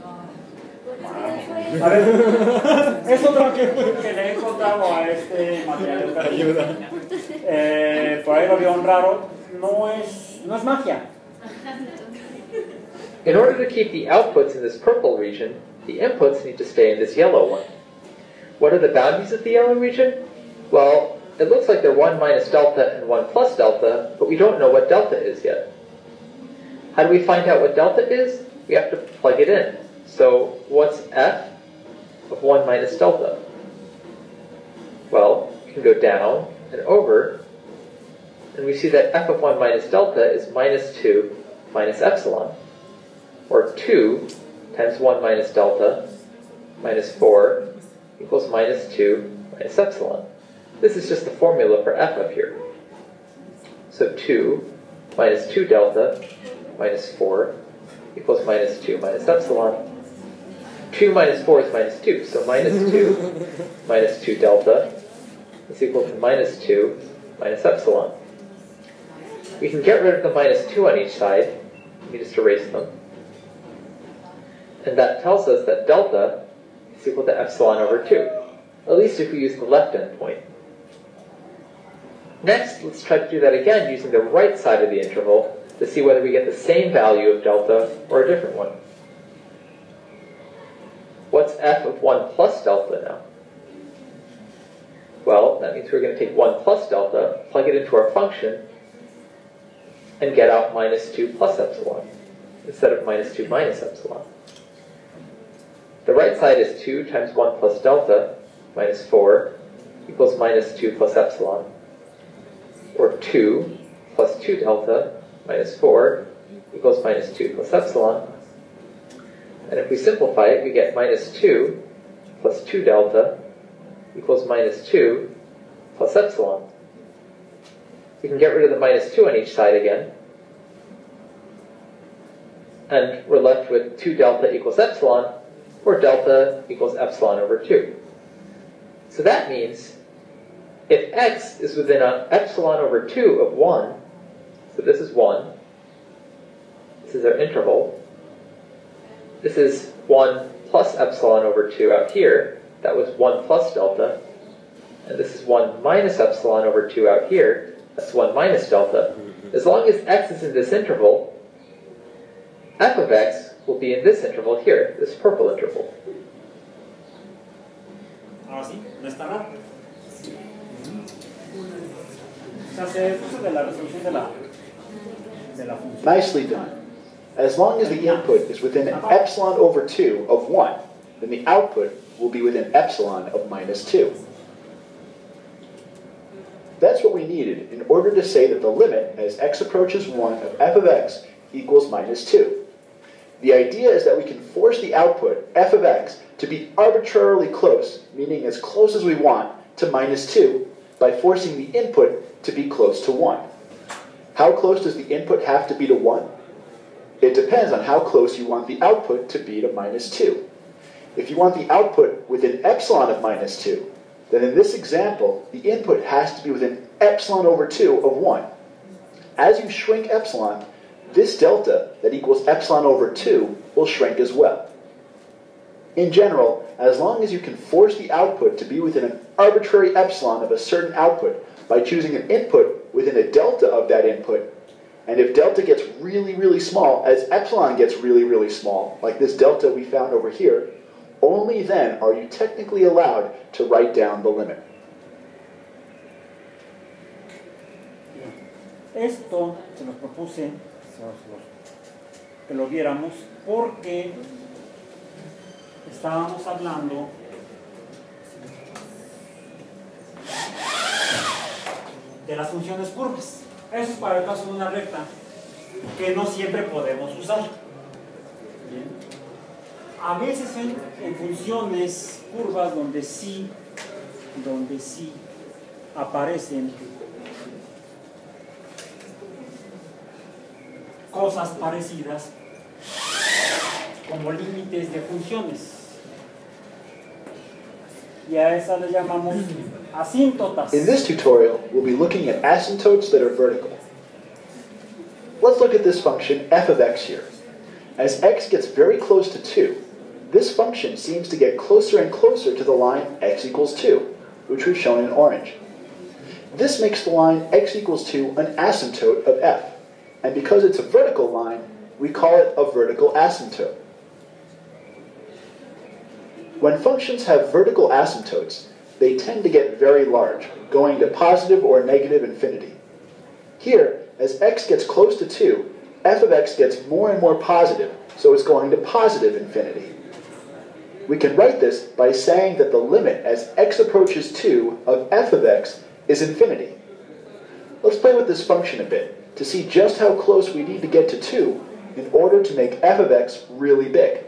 A ver, es otro que, que le he encontrado a este material. Ayuda. Eh, por ahí lo vieron raro. No es, no es magia. In order to keep the outputs in this purple region, the inputs need to stay in this yellow one. What are the boundaries of the yellow region? Well, it looks like they're one minus delta and one plus delta, but we don't know what delta is yet. How do we find out what delta is? We have to plug it in. So what's f of one minus delta? Well, we can go down and over, and we see that f of one minus delta is minus two minus epsilon, or two times one minus delta minus four equals minus two minus epsilon. This is just the formula for f up here. So two minus two delta minus four equals minus two minus epsilon. two minus four is minus two, so minus two minus two delta is equal to minus two minus epsilon. We can get rid of the minus two on each side. We just erase them. And that tells us that delta is equal to epsilon over two, at least if we use the left endpoint. Next, let's try to do that again using the right side of the interval to see whether we get the same value of delta or a different one. f of one plus delta now? Well, that means we're going to take one plus delta, plug it into our function, and get out minus two plus epsilon, instead of minus two minus epsilon. The right side is two times one plus delta, minus four, equals minus two plus epsilon. Or two plus two delta, minus four, equals minus two plus epsilon. And if we simplify it, we get minus two plus two delta equals minus two plus epsilon. We can get rid of the minus two on each side again. And we're left with two delta equals epsilon, or delta equals epsilon over two. So that means if x is within an epsilon over two of one, so this is one, this is our interval, this is one plus epsilon over two out here, that was one plus delta, and this is one minus epsilon over two out here, that's one minus delta. As long as x is in this interval, f of x will be in this interval here, this purple interval. Ahora sí, no está nada. Se hace uso de la resolución de la, de la función. Nicely done. As long as the input is within an epsilon over two of one, then the output will be within epsilon of minus two. That's what we needed in order to say that the limit as x approaches one of f of x equals minus two. The idea is that we can force the output, f of x, to be arbitrarily close, meaning as close as we want, to minus two, by forcing the input to be close to one. How close does the input have to be to one? It depends on how close you want the output to be to minus two. If you want the output within epsilon of minus two, then in this example, the input has to be within epsilon over two of one. As you shrink epsilon, this delta that equals epsilon over two will shrink as well. In general, as long as you can force the output to be within an arbitrary epsilon of a certain output by choosing an input within a delta of that input, and if delta gets really, really small, as epsilon gets really, really small, like this delta we found over here, only then are you technically allowed to write down the limit. Esto se los propuse que lo viéramos porque estábamos hablando de las funciones curvas. Eso es para el caso de una recta que no siempre podemos usar. Bien. A veces en, en funciones curvas donde sí, donde sí aparecen cosas parecidas como límites de funciones. Y a esas le llamamos asíntotas. In this tutorial, we'll be looking at asymptotes that are vertical. Let's look at this function f of x here. As x gets very close to two, this function seems to get closer and closer to the line x equals two, which we've shown in orange. This makes the line x equals two an asymptote of f. And because it's a vertical line, we call it a vertical asymptote. When functions have vertical asymptotes, they tend to get very large, going to positive or negative infinity. Here, as x gets close to two, f of x gets more and more positive, so it's going to positive infinity. We can write this by saying that the limit as x approaches two of f of x is infinity. Let's play with this function a bit to see just how close we need to get to two in order to make f of x really big.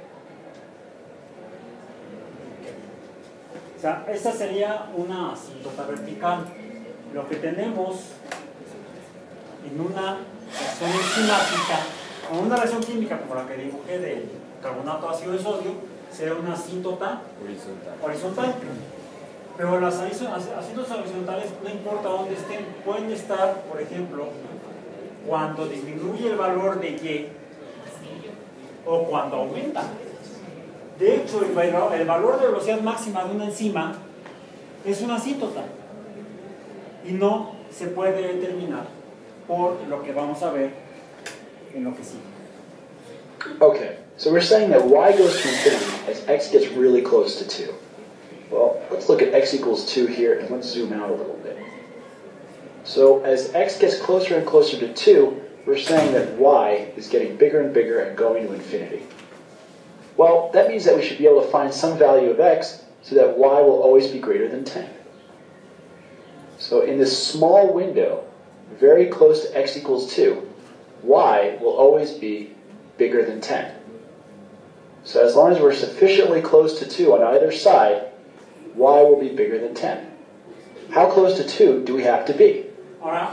O sea, esta sería una asíntota vertical. Lo que tenemos en una reacción enzimática, o una reacción química como la que dibujé del carbonato ácido de sodio, sería una asíntota horizontal. horizontal. Pero las asíntotas horizontales, no importa dónde estén, pueden estar, por ejemplo, cuando disminuye el valor de Y o cuando aumenta. De hecho, el valor, el valor de velocidad máxima de una enzima es una asíntota y no se puede determinar por lo que vamos a ver en lo que sigue. Okay, so we're saying that y goes to infinity as x gets really close to two? Well, let's look at x equals two here, and let's zoom out a little bit. So as x gets closer and closer to two, we're saying that y is getting bigger and bigger and going to infinity. Well, that means that we should be able to find some value of x so that y will always be greater than ten. So in this small window, very close to x equals two, y will always be bigger than ten. So as long as we're sufficiently close to two on either side, y will be bigger than ten. How close to two do we have to be? Ahora,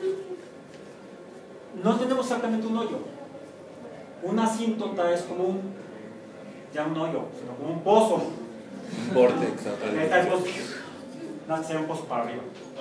no tenemos exactamente un hoyo. Una asíntota es como un, ya un hoyo, sino como un pozo. Un vortex. Ahí está el pozo. No, que sea un pozo para arriba.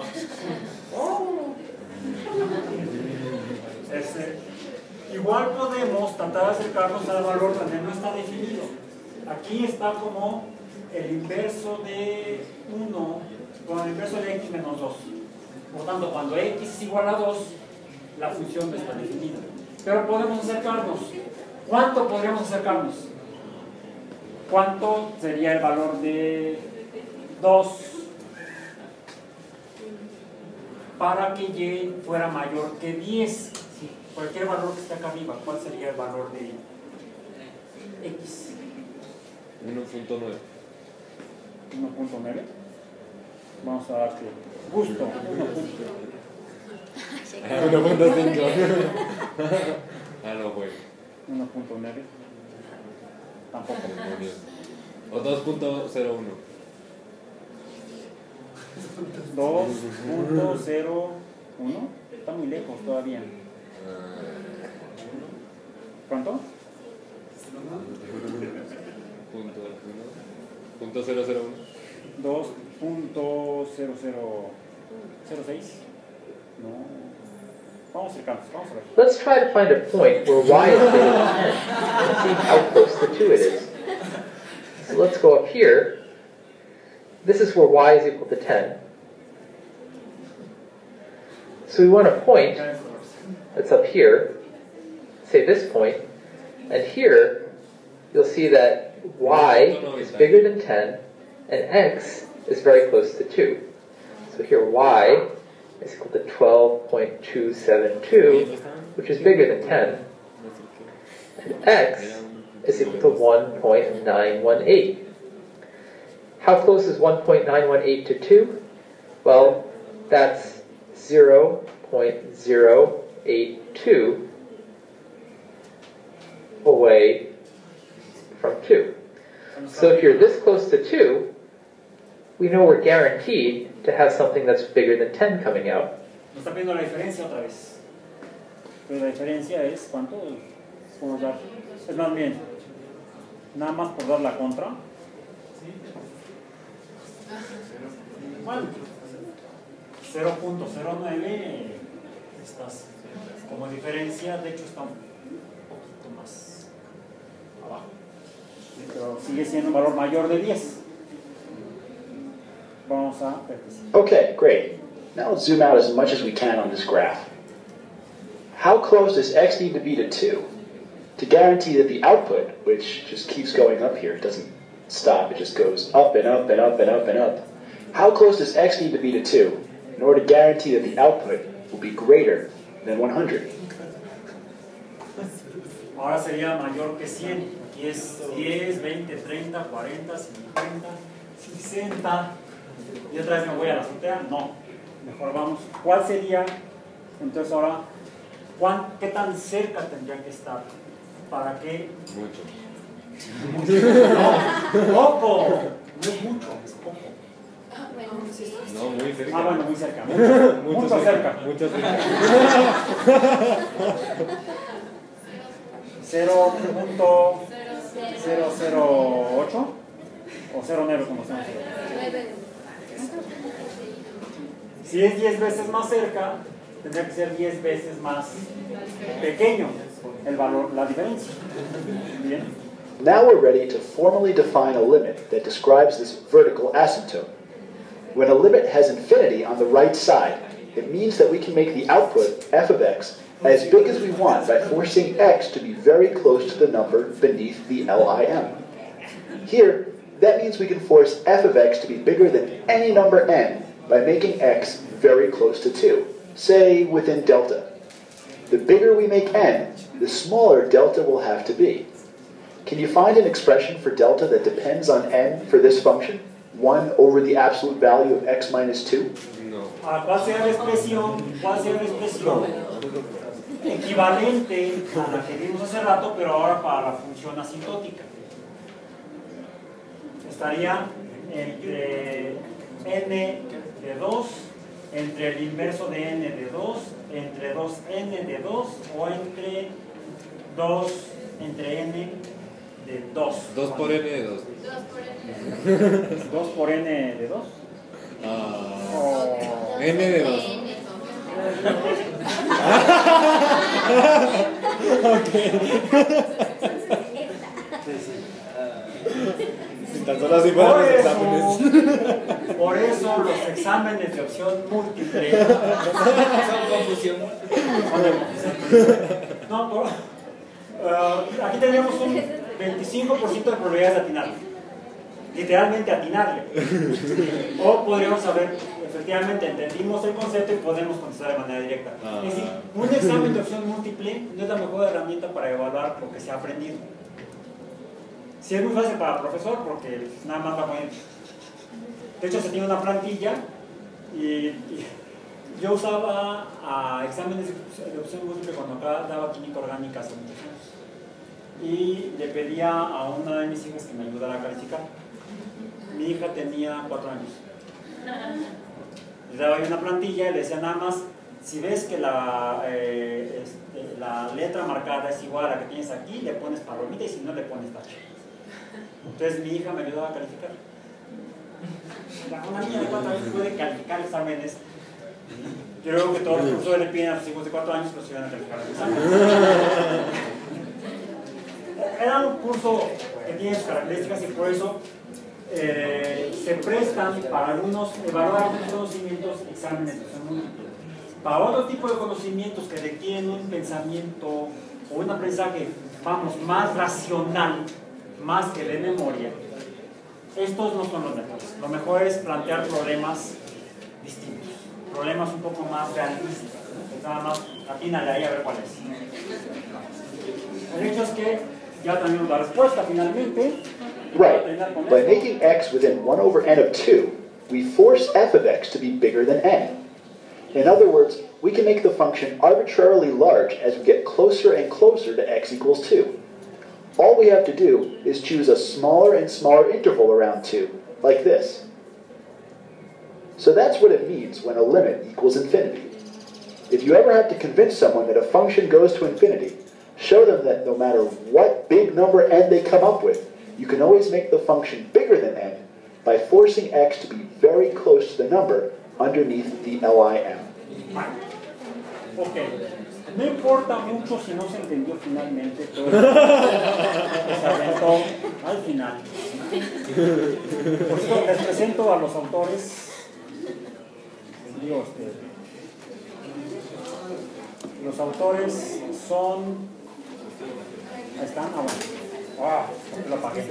Este, igual podemos tratar de acercarnos al valor donde no está definido. Aquí está como el inverso de uno con el inverso de x menos dos. Por tanto, cuando x es igual a dos, la función no está definida. Pero podemos acercarnos. ¿Cuánto podríamos acercarnos? ¿Cuánto sería el valor de dos para que y fuera mayor que diez? Sí. Cualquier valor que esté acá arriba, ¿cuál sería el valor de x? uno punto nueve. uno punto nueve. Vamos a darte gusto. uno punto cinco. Ah, no, güey. uno punto nueve. Tampoco. O dos punto cero uno. dos punto cero uno. Está muy lejos todavía. ¿Cuánto? Punto cero cero uno. dos punto cero cero seis. No. Vamos a acercarnos, vamos a ver. Let's try to find a point where y is greater than ten and see how close to two it is. So let's go up here. This is where y is equal to ten. So we want a point that's up here, say this point, and here you'll see that y is bigger than ten and x is very close to two. So here y is equal to twelve point two seven two, which is bigger than ten, and x is equal to one point nine one eight. How close is one point nine one eight to two? Well, that's zero point zero eight two away from two. So if you're this close to two, we know we're guaranteed to have something that's bigger than ten coming out. Nos está viendo la diferencia otra vez. Pero la diferencia es, ¿cuánto? Podemos dar, es más bien, nada más por dar la contra. Bueno, cero punto cero nueve, estás como diferencia, de hecho está un poquito más abajo. Pero sigue siendo un valor mayor de diez. Vamos a ver. Okay, great. Now let's zoom out as much as we can on this graph. How close does x need to be to two to guarantee that the output, which just keeps going up here, it doesn't stop, it just goes up and up and up and up and up. How close does x need to be to two in order to guarantee that the output will be greater than one hundred? Ahora sería mayor que cien. Aquí es diez, veinte, treinta, cuarenta, cincuenta, sesenta. Y otra vez me voy a la azotea. No. Mejor vamos. ¿Cuál sería? Entonces ahora, ¿cuán, ¿qué tan cerca tendría que estar? ¿Para qué? Mucho. No, poco. No es mucho, es poco. No, muy cerca. Ah, bueno, muy cerca. Mucho, Mucho mucho cerca. Mucho cerca. cero punto cero cero ocho o cero nueve como se llama. Si es diez veces más cerca, tendría que ser diez veces más pequeño el valor, la diferencia. Bien. Now we're ready to formally define a limit that describes this vertical asymptote. When a limit has infinity on the right side, it means that we can make the output, f of x, as big as we want by forcing x to be very close to the number beneath the lim. Here, that means we can force f of x to be bigger than any number n by making x very close to two, say within delta. The bigger we make n, the smaller delta will have to be. Can you find an expression for delta that depends on n for this function? one over the absolute value of x minus two? No. Ah, ¿Cuál sería la expresión? ¿Cuál sería la expresión equivalente a la que vimos hace rato, pero ahora para la función asintótica? Estaría entre n de dos, entre el inverso de n de dos, entre dos n de dos o entre dos entre n de dos. dos por n de dos. dos por n de dos. Ah, n de dos. Tan solo así para Por los eso, exámenes. por eso los exámenes de opción múltiple. Son confusión. No, por, uh, aquí tenemos un veinticinco por ciento de probabilidades de atinarle. Literalmente atinarle. O podríamos saber, efectivamente, entendimos el concepto y podemos contestar de manera directa. Ah. Es decir, un examen de opción múltiple no es la mejor herramienta para evaluar lo que se ha aprendido. Sí, es muy fácil para el profesor porque nada más va a poner. De hecho, se tiene una plantilla y, y yo usaba a exámenes de opción múltiple cuando acá daba química orgánica hace muchos años. Y le pedía a una de mis hijas que me ayudara a calificar. Mi hija tenía cuatro años. Le daba ahí una plantilla y le decía nada más, si ves que la, eh, este, la letra marcada es igual a la que tienes aquí, le pones palomita y si no le pones tache. Entonces mi hija me ayudaba a calificar. Una niña de cuatro años puede calificar exámenes. Yo creo que todos los profesores le piden a sus hijos de cuatro años que los ayuden a calificar el examen. Era un curso que tiene sus características y por eso eh, se prestan para algunos, evaluar algunos conocimientos, exámenes que son múltiples. Para otro tipo de conocimientos que requieren un pensamiento o un aprendizaje, vamos, más racional, más que de memoria, estos no son los mejores. Lo mejor es plantear problemas distintos, problemas un poco más realistas. Nada más, atínale ahí a ver cuál es. El hecho es que ya tenemos la respuesta finalmente. Right. By making x within one over n of two, we force f of x to be bigger than n. In other words, we can make the function arbitrarily large as we get closer and closer to x equals two. All we have to do is choose a smaller and smaller interval around two, like this. So that's what it means when a limit equals infinity. If you ever have to convince someone that a function goes to infinity, show them that no matter what big number n they come up with, you can always make the function bigger than n by forcing x to be very close to the number underneath the lim. Ok. No importa mucho si no se entendió finalmente todo lo que se aventó al final. Por eso les presento a los autores. Digo, este, los autores son. Ahí están. Ah, bueno. Ah, lo apagué.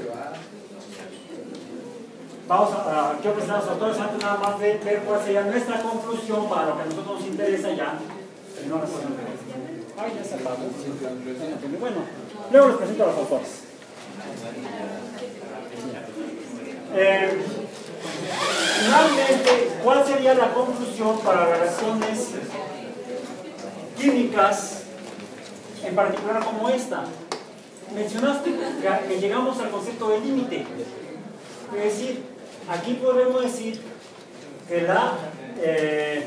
Vamos a, a quiero presentar a los autores antes nada más de ver cuál sería nuestra conclusión para lo que a nosotros nos interesa ya. No, no, no. Ay, ya se apagó. Bueno, luego les presento a los autores. Eh, finalmente, ¿cuál sería la conclusión para relaciones químicas, en particular como esta? Mencionaste que, que llegamos al concepto de límite. Es decir, aquí podemos decir que la... Eh,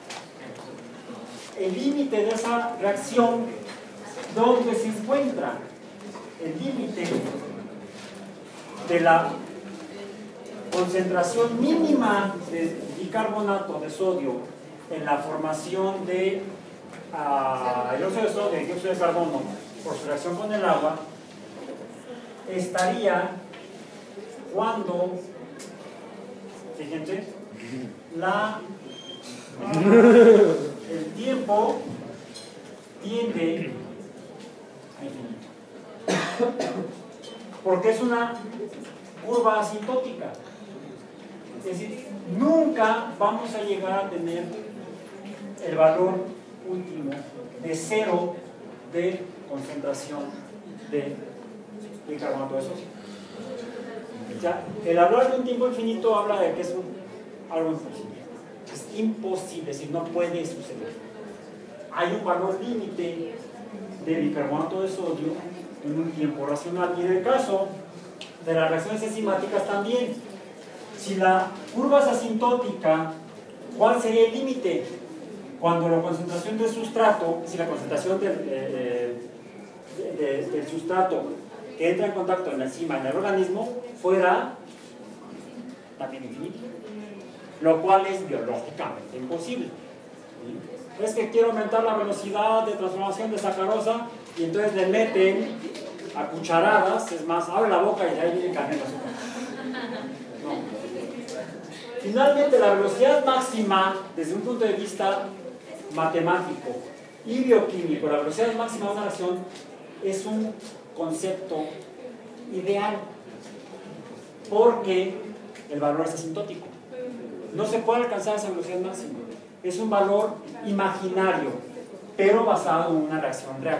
el límite de esa reacción, ¿dónde se encuentra? El límite de la concentración mínima de bicarbonato de sodio en la formación de uh, el óxido de sodio y dióxido de carbono por su reacción con el agua, estaría cuando, fíjense, la el tiempo tiende a infinito. Porque es una curva asintótica. Es decir, nunca vamos a llegar a tener el valor último de cero de concentración de bicarbonato de sodio. O sea, el hablar de un tiempo infinito habla de que es un, algo imposible. Es imposible, es decir, no puede suceder. Hay un valor límite de bicarbonato de sodio en un tiempo racional. Y en el caso de las reacciones enzimáticas también. Si la curva es asintótica, ¿cuál sería el límite? Cuando la concentración del sustrato, si la concentración del, eh, de, de, del sustrato que entra en contacto en la enzima en el organismo fuera también infinito, lo cual es biológicamente imposible. ¿Sí? Es que quiero aumentar la velocidad de transformación de sacarosa y entonces le meten a cucharadas, es más, abre la boca y ahí viene cayendo azúcar. No. Finalmente, la velocidad máxima, desde un punto de vista matemático y bioquímico, la velocidad máxima de una reacción es un concepto ideal, porque el valor es asintótico. No se puede alcanzar esa velocidad máxima. Es un valor imaginario, pero basado en una reacción real.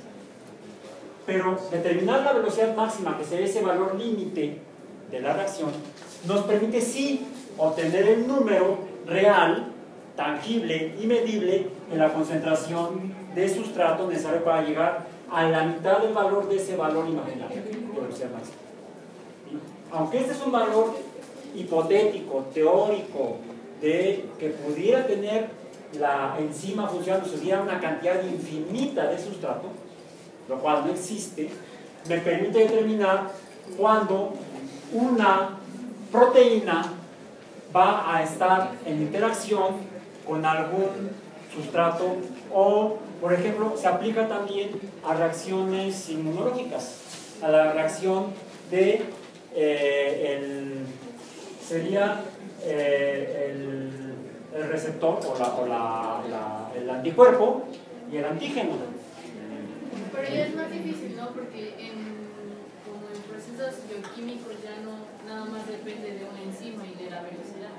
Pero determinar la velocidad máxima, que sería ese valor límite de la reacción, nos permite sí obtener el número real, tangible y medible en la concentración de sustrato necesario para llegar a la mitad del valor de ese valor imaginario de velocidad máxima. Aunque este es un valor hipotético, teórico, de que pudiera tener la enzima funcionando si hubiera una cantidad infinita de sustrato, lo cual no existe, me permite determinar cuándo una proteína va a estar en interacción con algún sustrato o, por ejemplo, se aplica también a reacciones inmunológicas, a la reacción de eh, el, sería eh, el, el receptor o, la, o la, la, el anticuerpo y el antígeno. Pero ya es más difícil, ¿no? Porque en, como en procesos bioquímicos ya no nada más depende de una enzima y de la velocidad.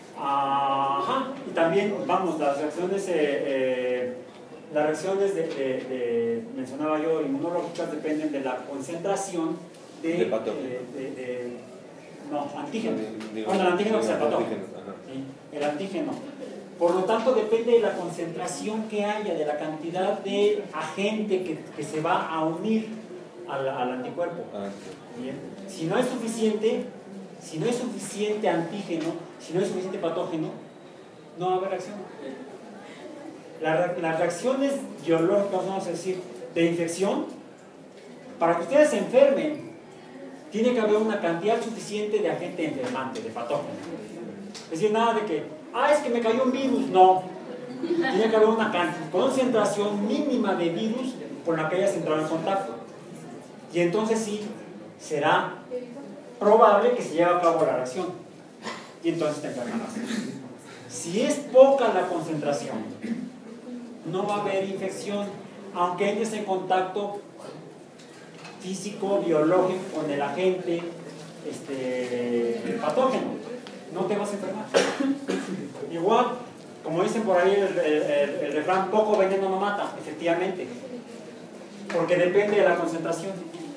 Ajá, y también, vamos, las reacciones, eh, eh, las reacciones de, de, de, mencionaba yo, inmunológicas dependen de la concentración de, de, de, de, de no, antígeno. Digo, Bueno, el antígeno que es el patógeno. ¿Sí? El antígeno. Por lo tanto, depende de la concentración que haya, de la cantidad de agente que, que se va a unir al, al anticuerpo. Ah, Bien. Si no es suficiente, si no es suficiente antígeno, si no es suficiente patógeno, no va a haber reacción. La, las reacciones biológicas, vamos a decir, de infección, para que ustedes se enfermen, tiene que haber una cantidad suficiente de agente enfermante, de patógeno. Es decir, nada de que, ah, es que me cayó un virus. No. Tiene que haber una concentración mínima de virus con la que hayas entrado en contacto. Y entonces sí, será probable que se lleve a cabo la reacción. Y entonces te enfermarás. Si es poca la concentración, no va a haber infección, aunque entres en contacto físico, biológico con el agente este, el patógeno. No te vas a enfermar. Igual, como dicen por ahí el, el, el, el refrán, poco veneno no mata, efectivamente, porque depende de la concentración.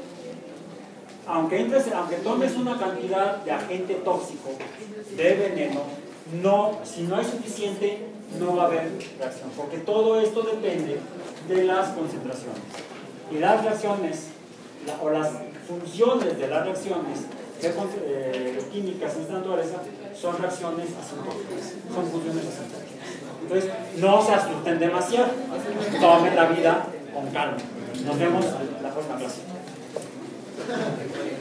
Aunque, entres, aunque tomes una cantidad de agente tóxico, de veneno, no, si no es suficiente, no va a haber reacción, porque todo esto depende de las concentraciones. Y las reacciones, la, o las funciones de las reacciones de, eh, químicas en esta naturaleza, son reacciones asintóticas, son funciones asintóticas. Entonces, no se asusten demasiado, tomen la vida con calma. Nos vemos en la próxima clase.